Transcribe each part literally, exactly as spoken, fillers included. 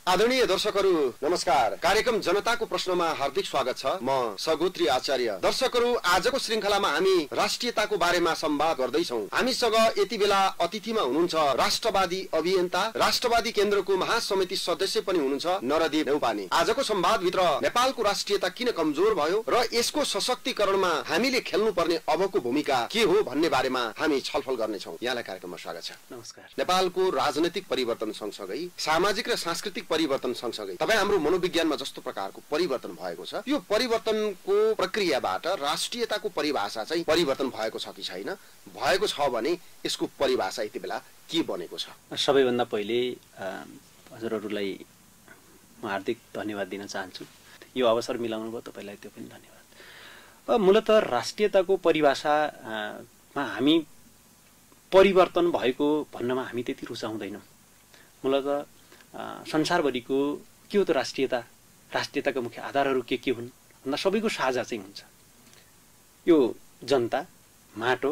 आदरणीय दर्शकहरू नमस्कार। कार्यक्रम जनताको प्रश्नमा हार्दिक स्वागत छ। म सगोत्री आचार्य। दर्शकहरू, आजको श्रृंखलामा हामी राष्ट्रियताको बारेमा संवाद गर्दैछौँ। हामीसँग यति बेला अतिथिमा हुनुहुन्छ राष्ट्रवादी अभियन्ता, राष्ट्रवादी केन्द्रको महासमिति सदस्य पनि हुनुहुन्छ नरदेव नेउपाने। आजको संवादभित्र नेपालको राष्ट्रियता किन कमजोर भयो र यसको सशक्तिकरणमा हामीले खेल्नुपर्ने अबको भूमिका के हो भन्ने बारेमा हामी छलफल गर्नेछौँ। यहाँलाई कार्यक्रममा स्वागत छ। नमस्कार। नेपालको राजनैतिक परिवर्तन सँगसँगै सामाजिक र सांस्कृतिक परिवर्तन सँगसँगै तपाईँ हाम्रो मनोविज्ञानमा जस्तो प्रकारको परिवर्तन भएको छ, यो परिवर्तनको प्रक्रियाबाट राष्ट्रियताको परिभाषा चाहिँ परिवर्तन भएको छ कि छैन? भएको छ भने यसको परिभाषा यति बेला के बनेको छ? सबैभन्दा पहिले हजुरहरूलाई म हार्दिक धन्यवाद दिन चाहन्छु। यो अवसर मिलाउनु भयो तपाईलाई, त्यो पनि धन्यवाद। मूलतः राष्ट्रियताको परिभाषामा हामी परिवर्तन भएको भन्नमा हामी त्यति रुचाउँदैनौँ। मूलतः संसारभरिको के हो त राष्ट्रियता, राष्ट्रियताका मुख्य आधारहरू के के हुन् भन्दा सबैको साझा चाहिँ हुन्छ यो जनता, माटो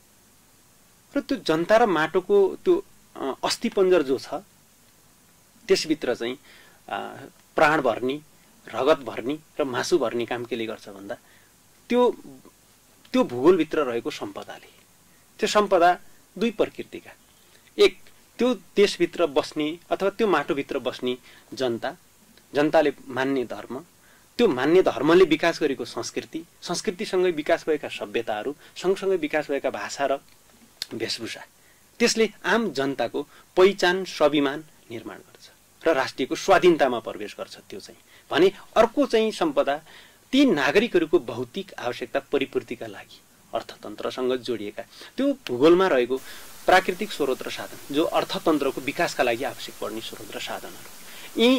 र त्यो जनता र माटोको त्यो अस्थिपञ्जर जो छ त्यसभित्र चाहिँ प्राण भर्नी, रगत भर्नी र मासु भर्नी काम केले गर्छ भन्दा त्यो त्यो भूगोलभित्र रहेको सम्पदाले। त्यो सम्पदा दुई प्रकृतिका, एक त्यो देशभित्र बस्ने अथवा त्यो माटोभित्र बस्ने जनता, जनताले मान्ने धर्म, त्यो मान्ने धर्मले विकास गरेको संस्कृति, संस्कृतिसँगै विकास भएका सभ्यताहरू, सँगसँगै विकास भएका भाषा र वेशभूषा, त्यसले आम जनताको पहिचान, स्वाभिमान निर्माण गर्छ र राष्ट्रियको स्वाधीनतामा प्रवेश गर्छ। त्यो चाहिँ भने अर्को चाहिँ सम्पदा ती नागरिकहरूको भौतिक आवश्यकता परिपूर्तिका लागि अर्थतन्त्रसँग जोडिएका त्यो भूगोलमा रहेको प्राकृतिक स्रोत र साधन, जो अर्थतन्त्रको विकासका लागि आवश्यक पर्ने स्रोत र साधनहरू, यी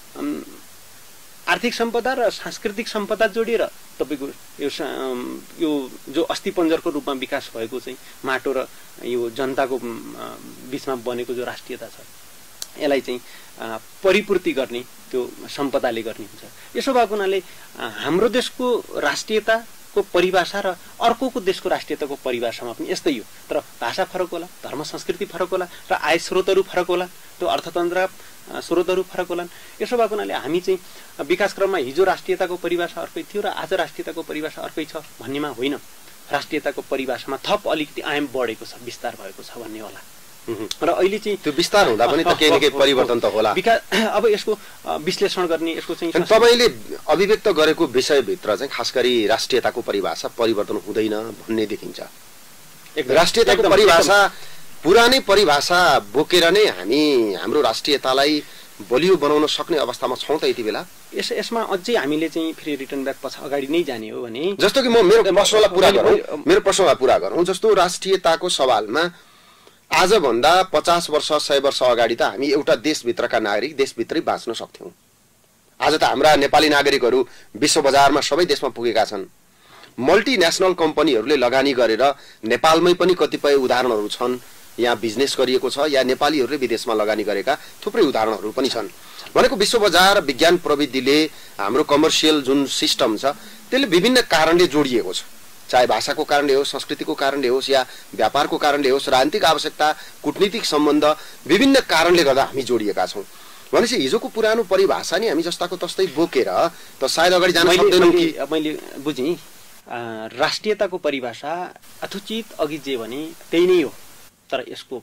आर्थिक सम्पदा र सांस्कृतिक सम्पदा जोडिएर तपाईँको यो यो जो अस्थिपञ्जरको रूपमा विकास भएको चाहिँ माटो र यो जनताको बिचमा बनेको जो राष्ट्रियता छ, यसलाई चाहिँ परिपूर्ति गर्ने त्यो सम्पदाले गर्ने हुन्छ। यसो भएको हुनाले हाम्रो देशको राष्ट्रियता को परिभाषा र अर्कोको देशको राष्ट्रियताको परिभाषामा पनि यस्तै हो, तर भाषा फरक होला, धर्म संस्कृति फरक होला र आय स्रोतहरू फरक होला, त्यो अर्थतन्त्र स्रोतहरू फरक होलान्। यसो भएको हुनाले हामी चाहिँ विकास क्रममा हिजो राष्ट्रियताको परिभाषा अर्कै थियो र आज राष्ट्रियताको परिभाषा अर्कै छ भन्नेमा होइन, राष्ट्रियताको परिभाषामा थप अलिकति आयाम बढेको छ, विस्तार भएको छ भन्ने होला। र अहिले चाहिँ त्यो विस्तार हुँदा पनि त केही न केही परिवर्तन त होला। अब यसको विश्लेषण गर्ने, यसको चाहिँ तपाईले अभिव्यक्त गरेको विषयभित्र चाहिँ खास गरी राष्ट्रियताको परिभाषा परिवर्तन हुँदैन भन्ने देखिन्छ। राष्ट्रियताको परिभाषा पुरानै परिभाषा बोकेर नै हामी हाम्रो राष्ट्रियतालाई बलियो बनाउन सक्ने अवस्थामा छौं त यति बेला? यस यसमा अझै हामीले चाहिँ फेरि रिटर्न ब्याक पछि अगाडि नै जाने हो भने, जस्तो कि म मेरो प्रश्नलाई पूरा गरौँ मेरो प्रश्नलाई पूरा गरौँ जस्तो राष्ट्रियताको सवालमा आजभन्दा पचास वर्ष सय वर्ष अगाडि त हामी एउटा देशभित्रका नागरिक देशभित्रै बाँच्न सक्थ्यौं। आज त हाम्रा नेपाली नागरिकहरू विश्व बजारमा सबै देशमा पुगेका छन्। मल्टिनेसनल कम्पनीहरूले लगानी गरेर नेपालमै पनि कतिपय उदाहरणहरू छन्, यहाँ बिजनेस गरिएको छ, या नेपालीहरूले विदेशमा लगानी गरेका थुप्रै उदाहरणहरू पनि छन्। भनेको विश्व बजार विज्ञान प्रविधिले हाम्रो कमर्सियल जुन सिस्टम छ त्यसले विभिन्न कारणले जोडिएको छ, चाहे भाषाको कारणले होस्, संस्कृतिको कारणले होस्, या व्यापारको कारणले होस्, राजनीतिक आवश्यकता, कूटनीतिक सम्बन्ध, विभिन्न कारणले गर्दा हामी जोडिएका छौँ। भनेपछि हिजोको पुरानो परिभाषा नि हामी जस्ताको तस्तै बोकेर त सायद अगाडि जान सक्दैनौँ कि? मैले बुझेँ राष्ट्रियताको परिभाषा यथोचित अघि जे भने त्यही नै हो, तर यसको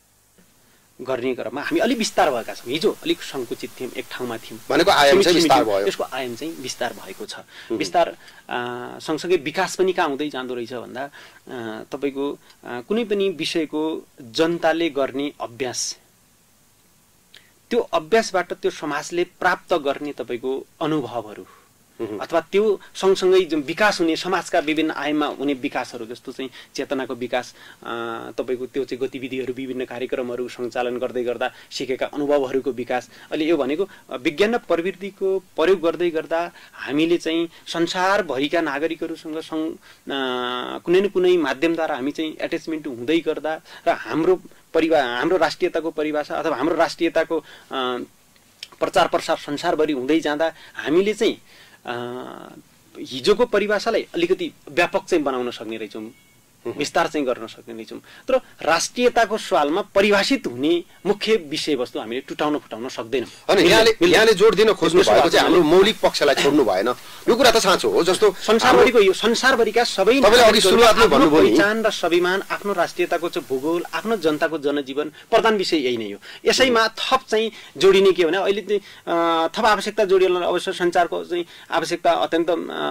गर्ने क्रममा हामी अलि विस्तार भएका छौँ। हिजो अलिक संकुचित थियौँ, एक ठाउँमा थियौँ, भनेको आयाम चाहिँ विस्तार भयो। यसको आयाम चाहिँ विस्तार भएको छ। विस्तार सँगसँगै विकास पनि कहाँ हुँदै जाँदो रहेछ भन्दा तपाईँको कुनै पनि विषयको जनताले गर्ने अभ्यास, त्यो अभ्यासबाट त्यो समाजले प्राप्त गर्ने तपाईँको अनुभवहरू अथवा त्यो सँगसँगै जुन विकास हुने समाजका विभिन्न आयाममा हुने विकासहरू, जस्तो चाहिँ चेतनाको विकास, तपाईँको त्यो चाहिँ गतिविधिहरू, विभिन्न कार्यक्रमहरू सञ्चालन गर्दै गर्दा सिकेका अनुभवहरूको विकास। अहिले यो भनेको विज्ञान र प्रविधिको प्रयोग गर्दै गर्दा हामीले चाहिँ संसारभरिका नागरिकहरूसँग कुनै न कुनै माध्यमद्वारा हामी चाहिँ एट्याचमेन्ट हुँदै गर्दा र हाम्रो परिभाषा, हाम्रो राष्ट्रियताको परिभाषा अथवा हाम्रो राष्ट्रियताको प्रचार प्रसार संसारभरि हुँदै जाँदा हामीले चाहिँ हिजोको परिभाषालाई अलिकति व्यापक चाहिँ बनाउन सक्ने रहेछौँ। विस्तार चाहिँ गर्न सक्ने छौँ। तर राष्ट्रियताको सवालमा परिभाषित हुने मुख्य विषयवस्तु हामीले टुटाउन फुटाउन सक्दैनौँ। अनि यहाँले यहाँले जोड दिन खोज्नु भएको चाहिँ हाम्रो मौलिक पक्षलाई छोड्नु भएन, यो कुरा त साँचो हो। जस्तो संसारभरिको यो संसारभरिका सबै आफ्नो पहिचान र स्वाभिमान, आफ्नो राष्ट्रियताको चाहिँ भूगोल, आफ्नो जनताको जनजीवन प्रधान विषय यही नै हो। यसैमा थप चाहिँ जोडिने के भने अहिले चाहिँ थप आवश्यकता जोडिन अवश्य सञ्चारको चाहिँ आवश्यकता अत्यन्त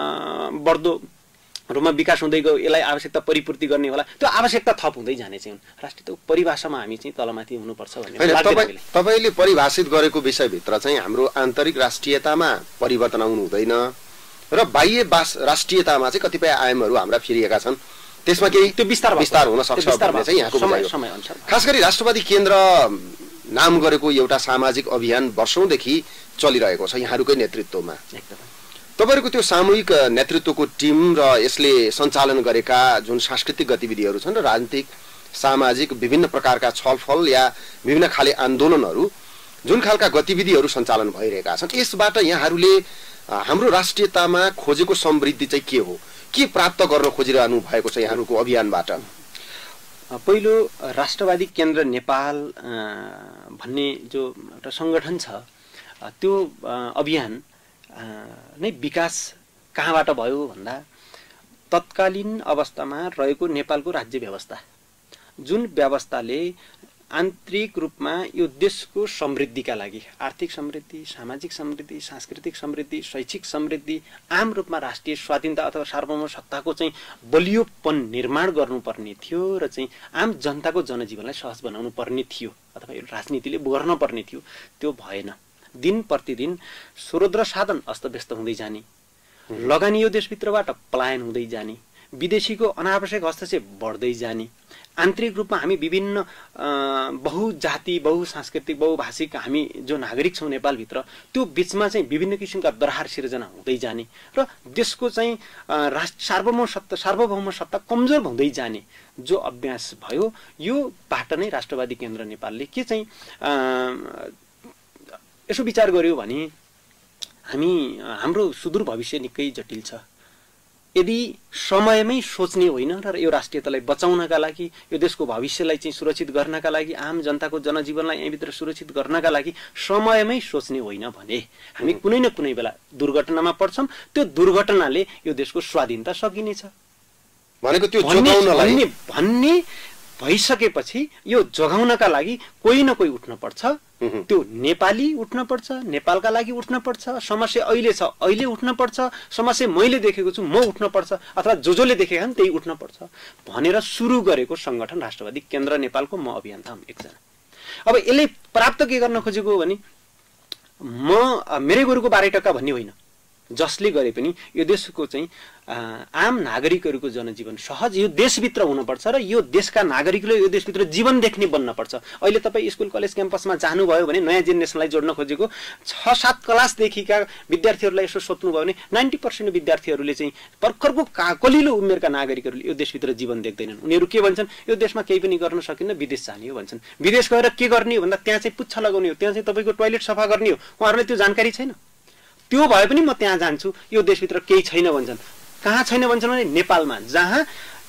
बढ्दो रूपमा विकास हुँदै गयो, यसलाई आवश्यकता परिपूर्ति गर्ने होला, त्यो आवश्यकता थप हुँदै जाने चाहिँ राष्ट्रियताको परिभाषामा हामी चाहिँ तलमाथि हुनुपर्छ भन्ने। तपाईँले परिभाषित गरेको विषयभित्र चाहिँ हाम्रो आन्तरिक राष्ट्रियतामा परिवर्तन आउनु हुँदैन र बाह्य राष्ट्रियतामा चाहिँ कतिपय आयामहरू हाम्रा फिरिएका छन्, त्यसमा केही त्यो विस्तार विस्तार हुन सक्छ भन्ने चाहिँ यहाँको बुझाइ। खास गरी राष्ट्रवादी केन्द्र नाम गरेको एउटा सामाजिक अभियान वर्षौंदेखि चलिरहेको छ यहाँहरूकै नेतृत्वमा। तपाईहरुको त्यो सामूहिक नेतृत्वको टिम र यसले सञ्चालन गरेका जुन सांस्कृतिक गतिविधिहरू छन् र राजनीतिक सामाजिक विभिन्न प्रकारका छलफल या विभिन्न खाले आन्दोलनहरू जुन खालका गतिविधिहरू सञ्चालन भइरहेका छन्, यसबाट यहाँहरूले हाम्रो राष्ट्रियतामा खोजेको समृद्धि चाहिँ के हो, के प्राप्त गर्न खोजिरहनु भएको छ यहाँहरूको अभियानबाट? पहिलो राष्ट्रवादी केन्द्र नेपाल भन्ने जो एउटा संगठन छ, त्यो अभियान नै विकास कहाँबाट भयो भन्दा तत्कालीन अवस्थामा रहेको नेपालको राज्य व्यवस्था, जुन व्यवस्थाले आन्तरिक रूपमा यो देशको समृद्धिका लागि आर्थिक समृद्धि, सामाजिक समृद्धि, सांस्कृतिक समृद्धि, शैक्षिक समृद्धि, आम रूपमा राष्ट्रिय स्वाधीनता अथवा सार्वभौम सत्ताको चाहिँ बलियोपन निर्माण गर्नुपर्ने थियो र चाहिँ आम जनताको जनजीवनलाई सहज बनाउनु पर्ने थियो अथवा यो राजनीतिले गर्न पर्ने थियो, त्यो भएन। दिन प्रतिदिन स्रोत र साधन अस्तव्यस्त हुँदै जाने, लगानी यो देशभित्रबाट पलायन हुँदै जाने, विदेशीको अनावश्यक हस्तक्षेप बढ्दै जाने, आन्तरिक रूपमा हामी विभिन्न बहुजाति बहुसांस्कृतिक बहुभाषिक हामी जो नागरिक छौँ नेपालभित्र, त्यो बीचमा चाहिँ विभिन्न किसिमका दरार सिर्जना हुँदै जाने र देशको चाहिँ राष्ट्र सार्वभौम सत्ता सार्वभौम सत्ता कमजोर हुँदै जाने जो अभ्यास भयो, यो बाट नै राष्ट्रवादी केन्द्र नेपालले के चाहिँ यसो विचार गर्यो भने हामी हाम्रो सुदूर भविष्य निकै जटिल छ। यदि समयमै सोच्ने होइन र यो राष्ट्रियतालाई बचाउनका लागि, यो देशको भविष्यलाई चाहिँ सुरक्षित गर्नका लागि, आम जनताको जनजीवनलाई यहीँभित्र सुरक्षित गर्नका लागि समयमै सोच्ने होइन भने हामी कुनै न कुनै बेला दुर्घटनामा पर्छौँ। त्यो दुर्घटनाले यो देशको स्वाधीनता सकिनेछ भनेको त्यो जोगाउनलाई भन्ने भइसकेपछि यो जोगाउनका लागि कोही न कोही उठ्न पर्छ। त्यो नेपाली उठ्न पर्छ, नेपालका लागि उठ्न पर्छ। समस्या अहिले छ, अहिले उठ्न पर्छ। समस्या मैले देखेको छु, म उठ्न पर्छ, अथवा जो जोले देखेका छन् त्यही उठ्न पर्छ भनेर सुरु गरेको संगठन राष्ट्रवादी केन्द्र नेपालको म अभियन्ता हुँ एकजना। अब यसले प्राप्त के गर्न खोजेको हो भने म मेरै गोरुको बाह्र टक्का भन्ने होइन, जसले गरे पनि यो देशको चाहिँ आम नागरिकहरूको जनजीवन सहज यो देशभित्र हुनुपर्छ र यो देशका नागरिकले यो देशभित्र जीवन देख्ने बन्न पर्छ। अहिले तपाईँ स्कुल कलेज क्याम्पसमा जानुभयो भने नयाँ जेनेरेसनलाई जोड्न खोजेको छ सात क्लासदेखिका विद्यार्थीहरूलाई यसो सोध्नुभयो भने नाइन्टी पर्सेन्ट विद्यार्थीहरूले चाहिँ भर्खरको कलिलो उमेरका नागरिकहरूले यो देशभित्र जीवन देख्दैनन्। उनीहरू के भन्छन्, यो देशमा केही पनि गर्न सकिन्न, विदेश जाने हो भन्छन्। विदेश गएर के गर्ने हो भन्दा त्यहाँ चाहिँ पुच्छा लगाउने हो, त्यहाँ चाहिँ तपाईँको टोयलेट सफा गर्ने हो। उहाँहरूलाई त्यो जानकारी छैन। त्यो भए पनि म त्यहाँ जान्छु, यो देशभित्र केही छैन भन्छन्। कहाँ छैन भन्छन् भने नेपालमा, जहाँ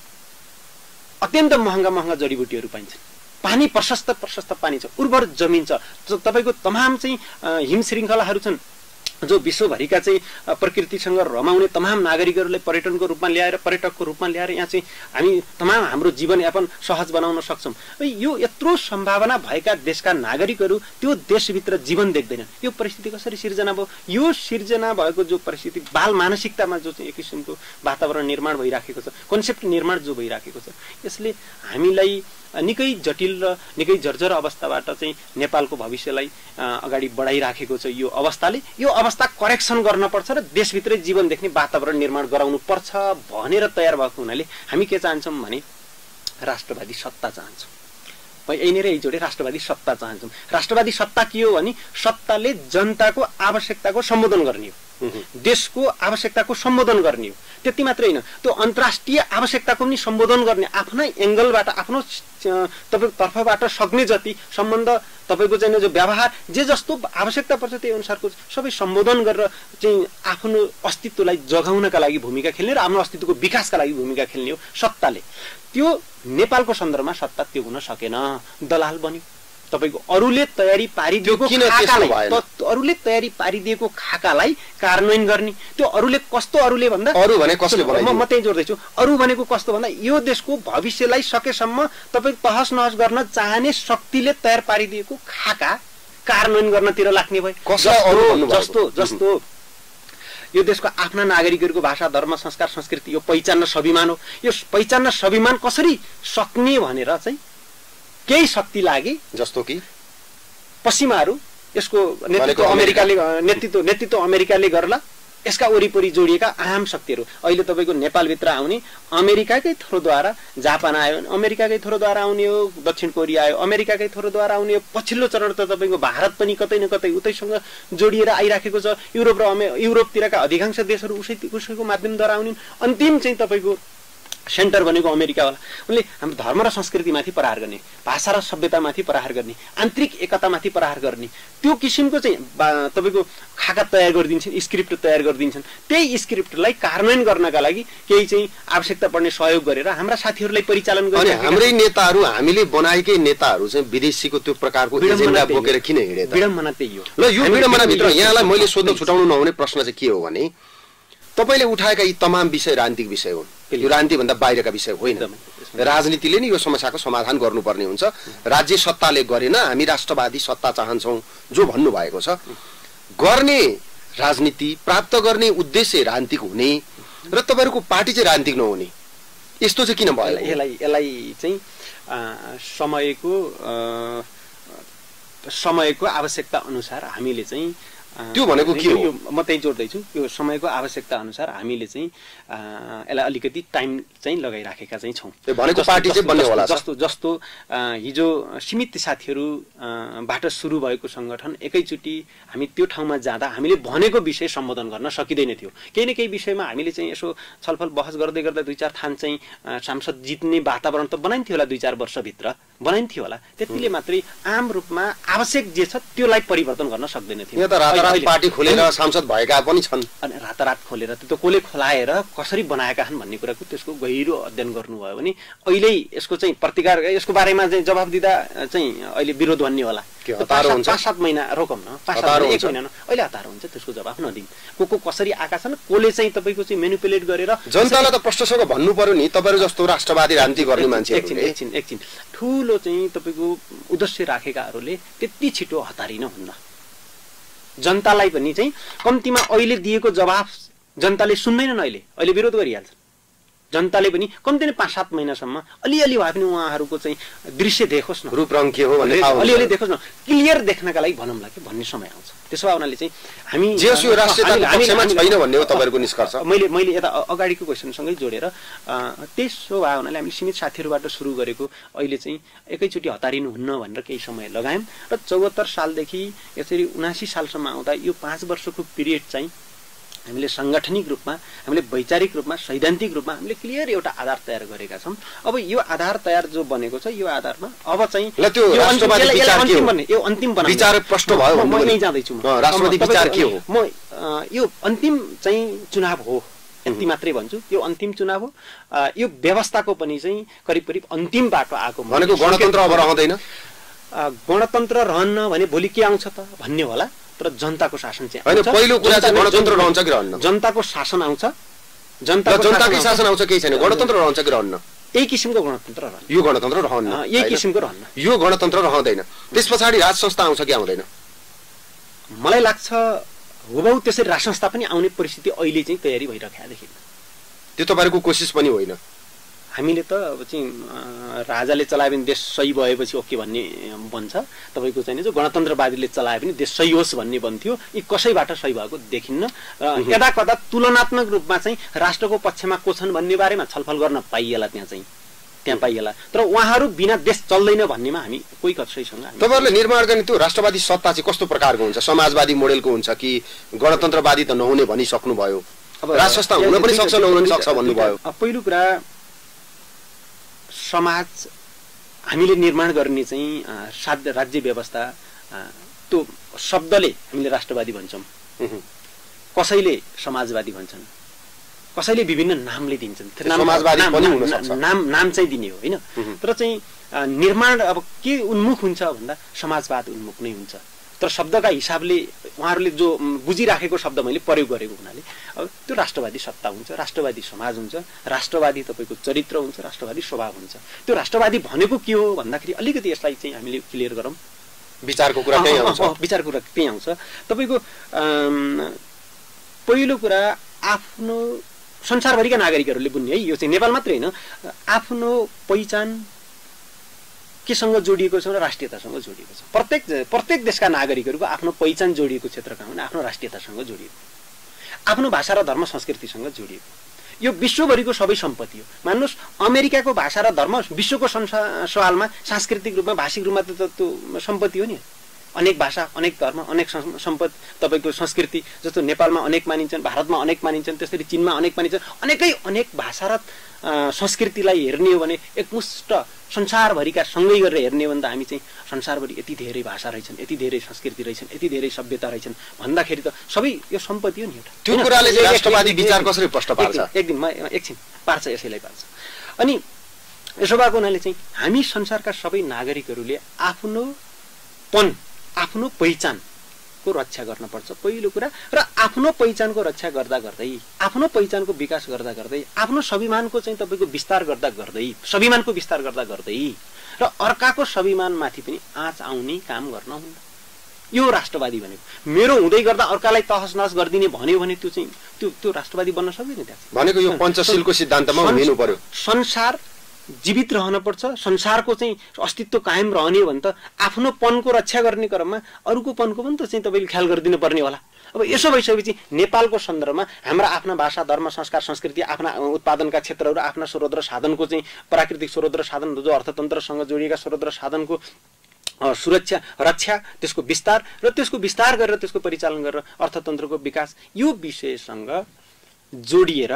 अत्यन्त महँगा महँगा जडीबुटीहरू पाइन्छन्, पानी प्रशस्त प्रशस्त पानी छ, उर्वर जमिन छ, तपाईँको तमाम चाहिँ हिम श्रृङ्खलाहरू छन् जो विश्वभरिका चाहिँ प्रकृतिसँग रमाउने तमाम नागरिकहरूलाई पर्यटनको रूपमा ल्याएर पर्यटकको रूपमा ल्याएर यहाँ चाहिँ हामी तमाम हाम्रो जीवनयापन सहज बनाउन सक्छौँ। यो यत्रो सम्भावना भएका देशका नागरिकहरू त्यो देशभित्र जीवन देख्दैनन्। यो परिस्थिति कसरी सिर्जना भयो? यो सिर्जना भएको जो परिस्थिति बाल मानसिकतामा जो चाहिँ एक किसिमको वातावरण निर्माण भइराखेको छ, कन्सेप्ट निर्माण जो भइराखेको छ, यसले हामीलाई निकै जटिल र निकै जर्जर अवस्थाबाट चाहिँ नेपालको भविष्यलाई अगाडि बढाइराखेको छ। यो अवस्थाले यो अवस्था करेक्सन गर्न पर्छ र देशभित्रै जीवन देख्ने वातावरण निर्माण गराउनु पर्छ भनेर तयार भएको हुनाले हामी के चाहन्छौँ भने राष्ट्रवादी सत्ता चाहन्छौँ। यहीँनिर यही जोडे राष्ट्रवादी सत्ता चाहन्छौँ। राष्ट्रवादी सत्ता के हो भने सत्ताले जनताको आवश्यकताको सम्बोधन गर्ने हो। देशको आवश्यकताको सम्बोधन गर्ने हो। त्यति मात्रै होइन, त्यो अन्तर्राष्ट्रिय आवश्यकताको पनि सम्बोधन गर्ने आफ्नै एङ्गलबाट आफ्नो तपाईँको तर्फबाट सक्ने जति सम्बन्ध तपाईँको चाहिँ जो व्यवहार जे जस्तो आवश्यकता पर्छ त्यही अनुसारको सबै सम्बोधन गरेर चाहिँ आफ्नो अस्तित्वलाई जगाउनका लागि भूमिका खेल्ने र आफ्नो अस्तित्वको विकासका लागि भूमिका खेल्ने हो सत्ताले। त्यो नेपालको सन्दर्भमा सत्ता त्यो हुन सकेन, दलाल बन्यो। तपाईको अरूले तयारी पारिदिएको खाकालाई अरूले तयारी पारिदिएको खाकालाई कार्यान्वयन गर्ने। त्यो अरूले कस्तो अरूले भन्दा अरू भने कसले बनाइदियो? म त्यही जोड्दैछु। अरू भनेको कस्तो भन्दा यो देशको भविष्यलाई सकेसम्म तपाईँ तहस नहस गर्न चाहने शक्तिले तयार पारिदिएको खाका कार्यान्वयन गर्नतिर लाग्ने भए। जस्तो जस्तो यो देशको आफ्ना नागरिकहरूको भाषा, धर्म, संस्कार, संस्कृति यो पहिचान र स्वाभिमान हो। यो पहिचान र स्वाभिमान कसरी सक्ने भनेर चाहिँ केही शक्ति लागे, जस्तो कि पश्चिमाहरू यसको नेतृत्व अमेरिकाले नेतृत्व नेतृत्व अमेरिकाले गर्ला, यसका वरिपरि जोडिएका आम शक्तिहरू अहिले तपाईँको नेपालभित्र आउने अमेरिकाकै थ्रोद्वारा जापान आयो, अमेरिकाकै थ्रोद्वारा आउने हो दक्षिण कोरिया आयो, अमेरिकाकै थ्रोद्वारा आउने हो। पछिल्लो चरण त तपाईँको भारत पनि कतै न कतै उतैसँग जोडिएर आइराखेको छ। युरोप र युरोपतिरका अधिकांश देशहरू उसै उसैको माध्यमद्वारा आउने। अन्तिम चाहिँ तपाईँको सेन्टर भनेको अमेरिकावाला उनले हाम्रो धर्म र संस्कृतिमाथि प्रहार गर्ने, भाषा र सभ्यतामाथि प्रहार गर्ने, आन्तरिक एकतामाथि प्रहार गर्ने त्यो किसिमको चाहिँ तपाईँको खाका तयार गरिदिन्छन्, स्क्रिप्ट तयार गरिदिन्छन्। त्यही स्क्रिप्टलाई कार्यान्वयन गर्नका लागि केही चाहिँ आवश्यकता पर्ने सहयोग गरेर हाम्रा साथीहरूलाई परिचालन गर्ने। हाम्रै नेताहरू, हामीले बनाएकै नेताहरू चाहिँ विदेशीको त्यो प्रकारको एजेन्डा बोकेर किन हिँडे त? विडम्बना त्यही हो। ल यो विडम्बनाभित्र यहाँलाई मैले सोध्न छुटाउनु नहुने प्रश्न चाहिँ के हो भने तपाईले उठाएका यी तमाम विषय राजनीतिक विषय हुन्। यो राजनीति भन्दा बाहिरका विषय होइन। राजनीतिले नै यो समस्याको समाधान गर्नुपर्ने हुन्छ। राज्य सत्ताले गरेन, हामी राष्ट्रवादी सत्ता चाहन्छौँ जो भन्नुभएको छ। गर्ने राजनीति, प्राप्त गर्ने उद्देश्य राजनीतिक हुने र तपाईँहरूको पार्टी चाहिँ राजनीतिक नहुने, यस्तो चाहिँ किन भयो? यसलाई यसलाई चाहिँ समयको समयको आवश्यकता अनुसार हामीले चाहिँ त्यो भनेको के हो? म त्यही जोड्दैछु। यो समयको आवश्यकता अनुसार हामीले चाहिँ यसलाई अलिकति टाइम चाहिँ लगाइराखेका चाहिँ छौँ। भनेको पार्टी चाहिँ बन्ने होला। जस्तो जस्तो हिजो सीमित साथीहरूबाट सुरु भएको सङ्गठन एकैचोटि हामी त्यो ठाउँमा जाँदा हामीले भनेको विषय सम्बोधन गर्न सकिँदैन थियो। केही न केही विषयमा हामीले चाहिँ यसो छलफल बहस गर्दै गर्दा दुई चार थान चाहिँ सांसद जित्ने वातावरण त बनाइन्थ्यो होला, दुई चार वर्षभित्र बनाइन्थ्यो होला। त्यतिले मात्रै आम रूपमा आवश्यक जे छ त्योलाई परिवर्तन गर्न सक्दैन थियो। पार्टी खोलेर सांसद भएका पनि छन्। अनि रातारात खोलेर त्यो कसले खोलाएर कसरी बनाएका छन् भन्ने कुराको त्यसको गहिरो अध्ययन गर्नुभयो भने अहिले यसको चाहिँ प्रतिकार यसको बारेमा चाहिँ जवाब दिँदा चाहिँ अहिले विरोध भन्ने होला। पाँच सात महिना रोकौँ न, पाँच सात एक महिना अहिले हतार हुन्छ, त्यसको जवाब नदिउँ। को को कसरी आएका छन्, कसले चाहिँ तपाईँको चाहिँ मेनिपुलेट गरेर जनतालाई त प्रश्नसँग भन्नु पर्यो नि। तपाईँहरू जस्तो राष्ट्रवादी राजनीति गर्ने मान्छे एकछिन एकछिन एकछिन ठुलो चाहिँ तपाईँको उद्देश्य राखेकाहरूले त्यति छिटो हतारिन हुन्न। जनतालाई पनि चाहिँ कम्तीमा अहिले दिएको जवाफ जनताले सुन्दैनन्। अहिले अहिले विरोध गरिहाल्छन्। जनताले पनि कम्ती नै पाँच सात महिनासम्म अलिअलि भए पनि उहाँहरूको चाहिँ दृश्य देखोस् न, रूपरङ के हो भन्ने अलिअलि देखोस् न, क्लियर देख्नका लागि भनौँला कि भन्ने समय आउँछ। त्यसो भए उनीहरूले चाहिँ हामी छैन भन्ने हो तपाईँहरूको निष्कर्ष। मैले मैले यता अगाडिको क्वेसनसँगै जोडेर त्यसो भए हुनाले हामीले सीमित साथीहरूबाट सुरु गरेको अहिले चाहिँ एकैचोटि हतारिनु हुन्न भनेर केही समय लगायौँ र चौहत्तर सालदेखि यसरी उनासी सालसम्म आउँदा यो पाँच वर्षको पिरियड चाहिँ हामीले साङ्गठनिक रूपमा, हामीले वैचारिक रूपमा, सैद्धान्तिक रूपमा हामीले क्लियर एउटा आधार तयार गरेका छौँ। अब यो आधार तयार जो बनेको छ यो आधारमा अब चाहिँ यो अन्तिम विचार प्रश्न भयो। म नै जाँदैछु। राष्ट्रवादी विचार के हो? म यो अन्तिम चाहिँ चुनाव हो यति मात्रै भन्छु। यो अन्तिम चुनाव हो। यो व्यवस्थाको पनि चाहिँ करिब करिब अन्तिम बाटो आएको भनेको गणतन्त्र अब रहँदैन। गणतन्त्र रहन्न भने भोलि के आउँछ त भन्ने होला। तर जनताको शासन चाहिँ हैन, पहिलो कुरा चाहिँ गणतन्त्र रहन्छ कि रहन्न? जनताको शासन आउँछ। जनताको जनताकै शासन आउँछ केही छैन, गणतन्त्र रहन्छ कि रहन्न? यही किसिमको गणतन्त्र रहन्छ। यो गणतन्त्र रहन्न, यही किसिमको रहन्न। यो गणतन्त्र रहँदैन। त्यसपछि राज संस्था आउँछ कि आउँदैन? मलाई लाग्छ हुबहु त्यसरी राज संस्था पनि आउने परिस्थिति अहिले चाहिँ तयारी भइरहेको देखिन्छ। त्यो तपाईहरुको कोसिस पनि होइन। हामीले त अब चाहिँ राजाले चलाए भने देश सही भएपछि ओके भन्ने बन्छ। तपाईको चाहिँ जो गणतन्त्रवादीले चलाए पनि देश सही होस् भन्ने बन्थ्यो। यी कसैबाट सही भएको देखिन्न। यदा कदा तुलनात्मक रूपमा चाहिँ राष्ट्रको पक्षमा को छन् भन्ने बारेमा छलफल गर्न पाइएला त्यहाँ चाहिँ। त्यहाँ पाइएला, तर उहाँहरू बिना देश चल्दैन भन्नेमा हामी कोही कसैसँग। तपाईँहरूले निर्माण गर्ने त्यो राष्ट्रवादी सत्ता चाहिँ कस्तो प्रकारको हुन्छ? समाजवादी मोडेलको हुन्छ कि गणतन्त्रवादी त नहुने भनिसक्नुभयो, राज संस्था हुन पनि सक्छ नहुन पनि सक्छ भन्नुभयो। पहिलो कुरा समाज हामीले निर्माण गर्ने चाहिँ साध्य राज्य व्यवस्था त्यो शब्दले हामीले राष्ट्रवादी भन्छौँ, कसैले समाजवादी भन्छन्, कसैले विभिन्न नामले दिन्छन्, समाजवादी पनि हुन सक्छ, नाम नाम चाहिँ दिने हो होइन। तर चाहिँ निर्माण अब के उन्मुख हुन्छ भन्दा समाजवाद उन्मुख नै हुन्छ। तर शब्दका हिसाबले उहाँहरूले जो बुझिराखेको शब्द मैले प्रयोग गरेको हुनाले अब त्यो राष्ट्रवादी सत्ता हुन्छ, राष्ट्रवादी समाज हुन्छ, राष्ट्रवादी तपाईँको चरित्र हुन्छ, राष्ट्रवादी स्वभाव हुन्छ। त्यो राष्ट्रवादी भनेको के हो भन्दाखेरि अलिकति यसलाई चाहिँ हामीले क्लियर गरौँ। विचारको कुरा त्यही आउँछ, विचारको कुरा त्यही आउँछ। तपाईँको पहिलो कुरा आफ्नो संसारभरिका नागरिकहरूले बुझ्ने है, यो चाहिँ नेपाल मात्रै होइन, आफ्नो पहिचान केसँग जोडिएको छ र राष्ट्रियतासँग जोडिएको छ। प्रत्येक प्रत्येक देशका नागरिकहरूको आफ्नो पहिचान जोडिएको क्षेत्र कहाँ भने आफ्नो राष्ट्रियतासँग जोडिएको, आफ्नो भाषा र धर्म संस्कृतिसँग जोडिएको। यो विश्वभरिको सबै सम्पत्ति हो। मान्नुहोस् अमेरिकाको भाषा र धर्म विश्वको सवालमा सांस्कृतिक रूपमा भाषिक रूपमा त त्यो सम्पत्ति हो नि। अनेक भाषा, अनेक धर्म, अनेक सम्पत्ति तपाईँको संस्कृति जस्तो नेपालमा अनेक मानिन्छन्, भारतमा अनेक मानिन्छन्, त्यसरी चीनमा अनेक मानिन्छन्। अनेकै अनेक भाषा र संस्कृतिलाई हेर्ने हो भने एकमुष्ट संसारभरिका सँगै गरेर हेर्ने हो भने त हामी चाहिँ संसारभरि यति धेरै भाषा रहेछन्, यति धेरै संस्कृति रहेछन्, यति धेरै सभ्यता रहेछन् भन्दाखेरि त सबै यो सम्पत्ति हो नि एउटा। त्यो कुराले चाहिँ राष्ट्रवादी विचार कसरी प्रश्न पार्छ? एक दिन एकछिन पार्छ, यसैलाई पार्छ। अनि यसो भएको हुनाले चाहिँ हामी संसारका सबै नागरिकहरूले आफ्नो पन, आफ्नो पहिचानको रक्षा गर्न पर्छ पहिलो कुरा। र आफ्नो पहिचानको रक्षा गर्दा गर्दै, आफ्नो पहिचानको विकास गर्दा गर्दै, आफ्नो स्वाभिमानको चाहिँ तपाईँको विस्तार गर्दा गर्दै, स्वाभिमानको विस्तार गर्दा गर्दै र अर्काको स्वाभिमानमाथि पनि आँच आउने काम गर्न हुन्न। यो राष्ट्रवादी भनेको। मेरो हुँदै गर्दा अर्कालाई तहस नहस गरिदिने भन्यो भने त्यो चाहिँ त्यो त्यो राष्ट्रवादी बन्न सक्दैन। त्यहाँ भनेको यो पञ्चशीलको सिद्धान्तमा हुनु पर्यो। संसार जीवित रहन पर्छ, संसारको चाहिँ अस्तित्व कायम रहने हो भने त आफ्नो पनको रक्षा गर्ने क्रममा अरूको पनको पनि त चाहिँ तपाईँले ख्याल गरिदिनु पर्ने होला। अब यसो भइसकेपछि नेपालको सन्दर्भमा हाम्रा आफ्ना भाषा, धर्म, संस्कार, संस्कृति, आफ्ना उत्पादनका क्षेत्रहरू, आफ्ना स्रोत र साधनको चाहिँ प्राकृतिक स्रोत र साधन जो अर्थतन्त्रसँग जोडिएका स्रोत र साधनको सुरक्षा, रक्षा, त्यसको विस्तार र त्यसको विस्तार गरेर त्यसको परिचालन गरेर अर्थतन्त्रको विकास, यो विषयसँग जोडिएर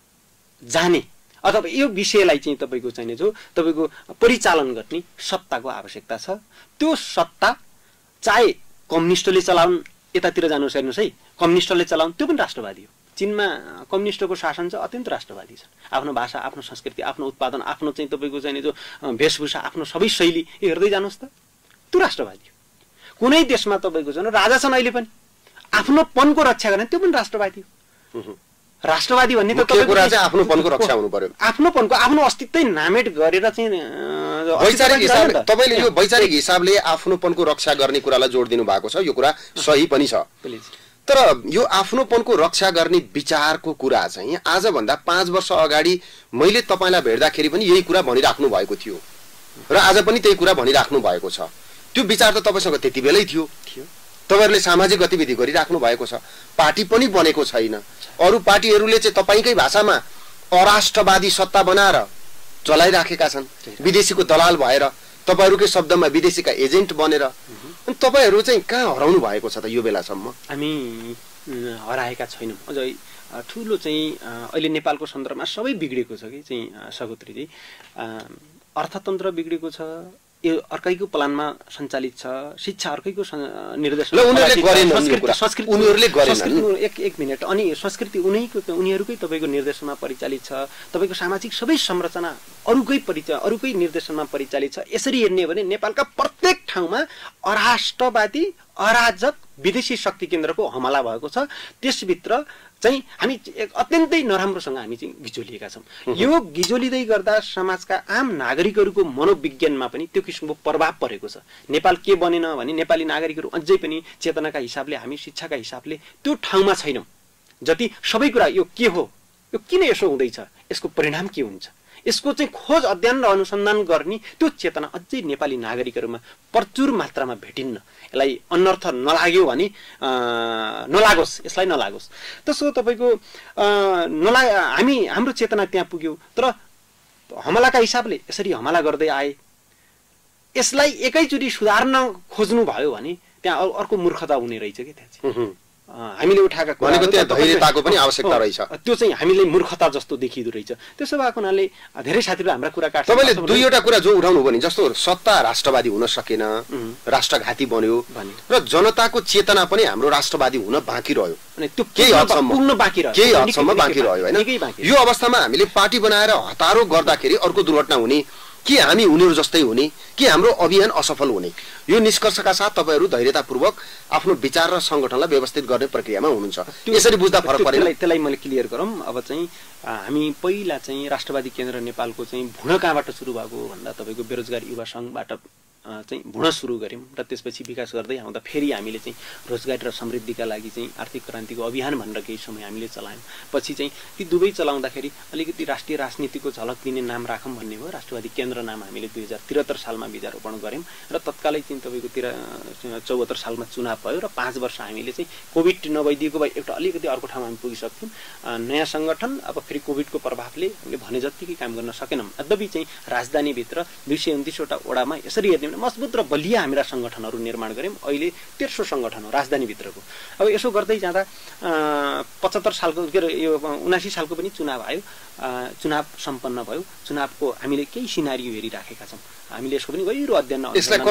जाने अथवा यो विषयलाई चाहिँ तपाईँको चाहिने जो तपाईँको परिचालन गर्ने सत्ताको आवश्यकता छ। त्यो सत्ता चाहे कम्युनिस्टले चलाउन्, यतातिर जानुहोस् हेर्नुहोस् है, कम्युनिस्टले चलाउन्, त्यो पनि राष्ट्रवादी हो। चीनमा कम्युनिस्टको शासन छ, अत्यन्त राष्ट्रवादी छ। आफ्नो भाषा, आफ्नो संस्कृति, आफ्नो उत्पादन, आफ्नो चाहिँ तपाईँको चाहिने जो वेशभूषा, आफ्नो सबै शैली हेर्दै जानुहोस् त, त्यो राष्ट्रवादी हो। कुनै देशमा तपाईँको छ राजा छन् अहिले पनि, आफ्नो पनको रक्षा गर्ने, त्यो पनि राष्ट्रवादी हो। राष्ट्रवादी भन्ने त कुरा चाहिँ आफ्नो पनको रक्षा हुनु पर्यो। आफ्नो पनको, आफ्नो अस्तित्वै नामेट गरेर चाहिँ वैचारिक हिसाबले तपाईँले यो वैचारिक हिसाबले आफ्नोपनको रक्षा गर्ने कुरालाई जोड दिनु भएको छ, यो कुरा सही पनि छ। तर यो आफ्नोपनको रक्षा गर्ने विचारको कुरा चाहिँ आजभन्दा पाँच वर्ष अगाडि मैले तपाईँलाई भेट्दाखेरि पनि यही कुरा भनिराख्नु भएको थियो र आज पनि त्यही कुरा भनिराख्नु भएको छ। त्यो विचार त तपाईँसँग त्यति बेलै थियो। तपाईँहरूले सामाजिक गतिविधि गरिराख्नु भएको छ, पार्टी पनि बनेको छैन। अरू पार्टीहरूले चाहिँ तपाईँकै भाषामा अराष्ट्रवादी सत्ता बनाएर चलाइराखेका छन्, विदेशीको दलाल भएर, तपाईँहरूकै शब्दमा विदेशीका एजेन्ट बनेर। अनि तपाईँहरू चाहिँ कहाँ हराउनु भएको छ त यो बेलासम्म? हामी हराएका छैनौँ। अझै ठुलो चाहिँ अहिले नेपालको सन्दर्भमा सबै बिग्रेको छ कि चाहिँ सगोत्रीजी, अर्थतन्त्र बिग्रेको छ, यो अर्कैको प्लानमा सञ्चालित छ, शिक्षा अर्कैको निर्देशन, एक एक मिनट, अनि संस्कृति उनीको उनीहरूकै तपाईँको निर्देशनमा परिचालित छ, तपाईँको सामाजिक सबै संरचना अरूकै परिचय अरूकै निर्देशनमा परिचालित छ। यसरी हेर्ने हो भने नेपालका प्रत्येक ठाउँमा अराष्ट्रवादी, अराजक, विदेशी शक्ति केन्द्रको हमला भएको छ। त्यसभित्र चाहिँ हामी अत्यन्तै नराम्रोसँग हामी चाहिँ गिजोलिएका छौँ। यो गिजोलिँदै गर्दा समाजका आम नागरिकहरूको मनोविज्ञानमा पनि त्यो किसिमको प्रभाव परेको छ। नेपाल के बनेन भने नेपाली नागरिकहरू अझै पनि चेतनाका हिसाबले, हामी शिक्षाका हिसाबले त्यो ठाउँमा छैनौँ। जति सबै कुरा यो के हो, यो किन यसो हुँदैछ, यसको परिणाम के हुन्छ, यसको चाहिँ खोज अध्ययन र अनुसन्धान गर्ने त्यो चेतना अझै नेपाली नागरिकहरूमा प्रचुर मात्रामा भेटिन्न। यसलाई अनर्थ नलाग्यो भने नलागोस्, यसलाई नलागोस्। त्यसो तपाईँको नला हामी हाम्रो चेतना त्यहाँ पुग्यो। तर हमलाका हिसाबले यसरी हमला गर्दै आए, यसलाई एकैचोटि सुधार्न खोज्नु भयो भने त्यहाँ अर्को मूर्खता हुने रहेछ कि त्यहाँ चाहिँ हामीले उठाएका भनेको त्यहाँ धैर्यताको पनि आवश्यकता रहेछ। त्यो चाहिँ हामीले मूर्खता जस्तो देखिँदो रहेछ। त्यसो भएको हुनाले धेरै साथीहरूले हाम्रा कुरा काट्छ। तपाईँले दुईवटा कुरा जो उठाउनु भयो नि, जस्तो सत्ता राष्ट्रवादी हुन सकेन, राष्ट्रघाती बन्यो र जनताको चेतना पनि हाम्रो राष्ट्रवादी हुन बाँकी रह्यो, त्यो केही हदसम्म पुग्न बाँकी रह्यो, केही हदसम्म बाँकी रह्यो हैन। यो अवस्थामा हामीले पार्टी बनाएर हतारो गर्दाखेरि अर्को दुर्घटना हुने कि हामी उनीहरू जस्तै हुने कि हाम्रो अभियान असफल हुने, यो निष्कर्षका साथ तपाईहरू धैर्यतापूर्वक आफ्नो विचार र संगठनलाई व्यवस्थित गर्ने प्रक्रियामा हुनुहुन्छ। यसरी बुझ्दा फरक परेन? त्यसलाई मैले क्लियर गरौँ। अब चाहिँ हामी पहिला चाहिँ राष्ट्रवादी केन्द्र नेपालको चाहिँ भुँड कहाँबाट सुरु भएको भन्दा तपाईँको बेरोजगार युवा सङ्घबाट चाहिँ भुँड सुरु गऱ्यौँ र त्यसपछि विकास गर्दै आउँदा फेरि हामीले चाहिँ रोजगारी र समृद्धिका लागि चाहिँ आर्थिक क्रान्तिको अभियान भनेर केही समय हामीले चलायौँ। पछि चाहिँ ती दुवै चलाउँदाखेरि अलिकति राष्ट्रिय राजनीतिको झलक दिने नाम राखौँ भन्ने भयो। राष्ट्रवादी केन्द्र नाम हामीले दुई हजार त्रिहत्तर सालमा बीजारोपण गऱ्यौँ र तत्कालै चाहिँ तपाईँको तिर चौहत्तर सालमा चुनाव भयो र पाँच वर्ष हामीले चाहिँ कोभिड नभइदिएको भए एउटा अलिकति अर्को ठाउँमा हामी पुगिसक्थ्यौँ। नयाँ सङ्गठन अब फेरि कोभिडको प्रभावले हामीले भने जत्तिकै काम गर्न सकेनौँ। यद्यपि चाहिँ राजधानीभित्र दुई सय उन्तिसवटा वडामा यसरी हेर्ने मजबुत र बलिया हाम्रा सङ्गठनहरू निर्माण गऱ्यौँ। अहिले तेर्सो सङ्गठन हो राजधानीभित्रको। अब यसो गर्दै जाँदा पचहत्तर सालको के अरे यो उनासी सालको पनि चुनाव आयो, चुनाव सम्पन्न भयो। चुनावको हामीले केही सिनारियो हेरिराखेका छौँ, हामीले यसको पनि गहिरो अध्ययन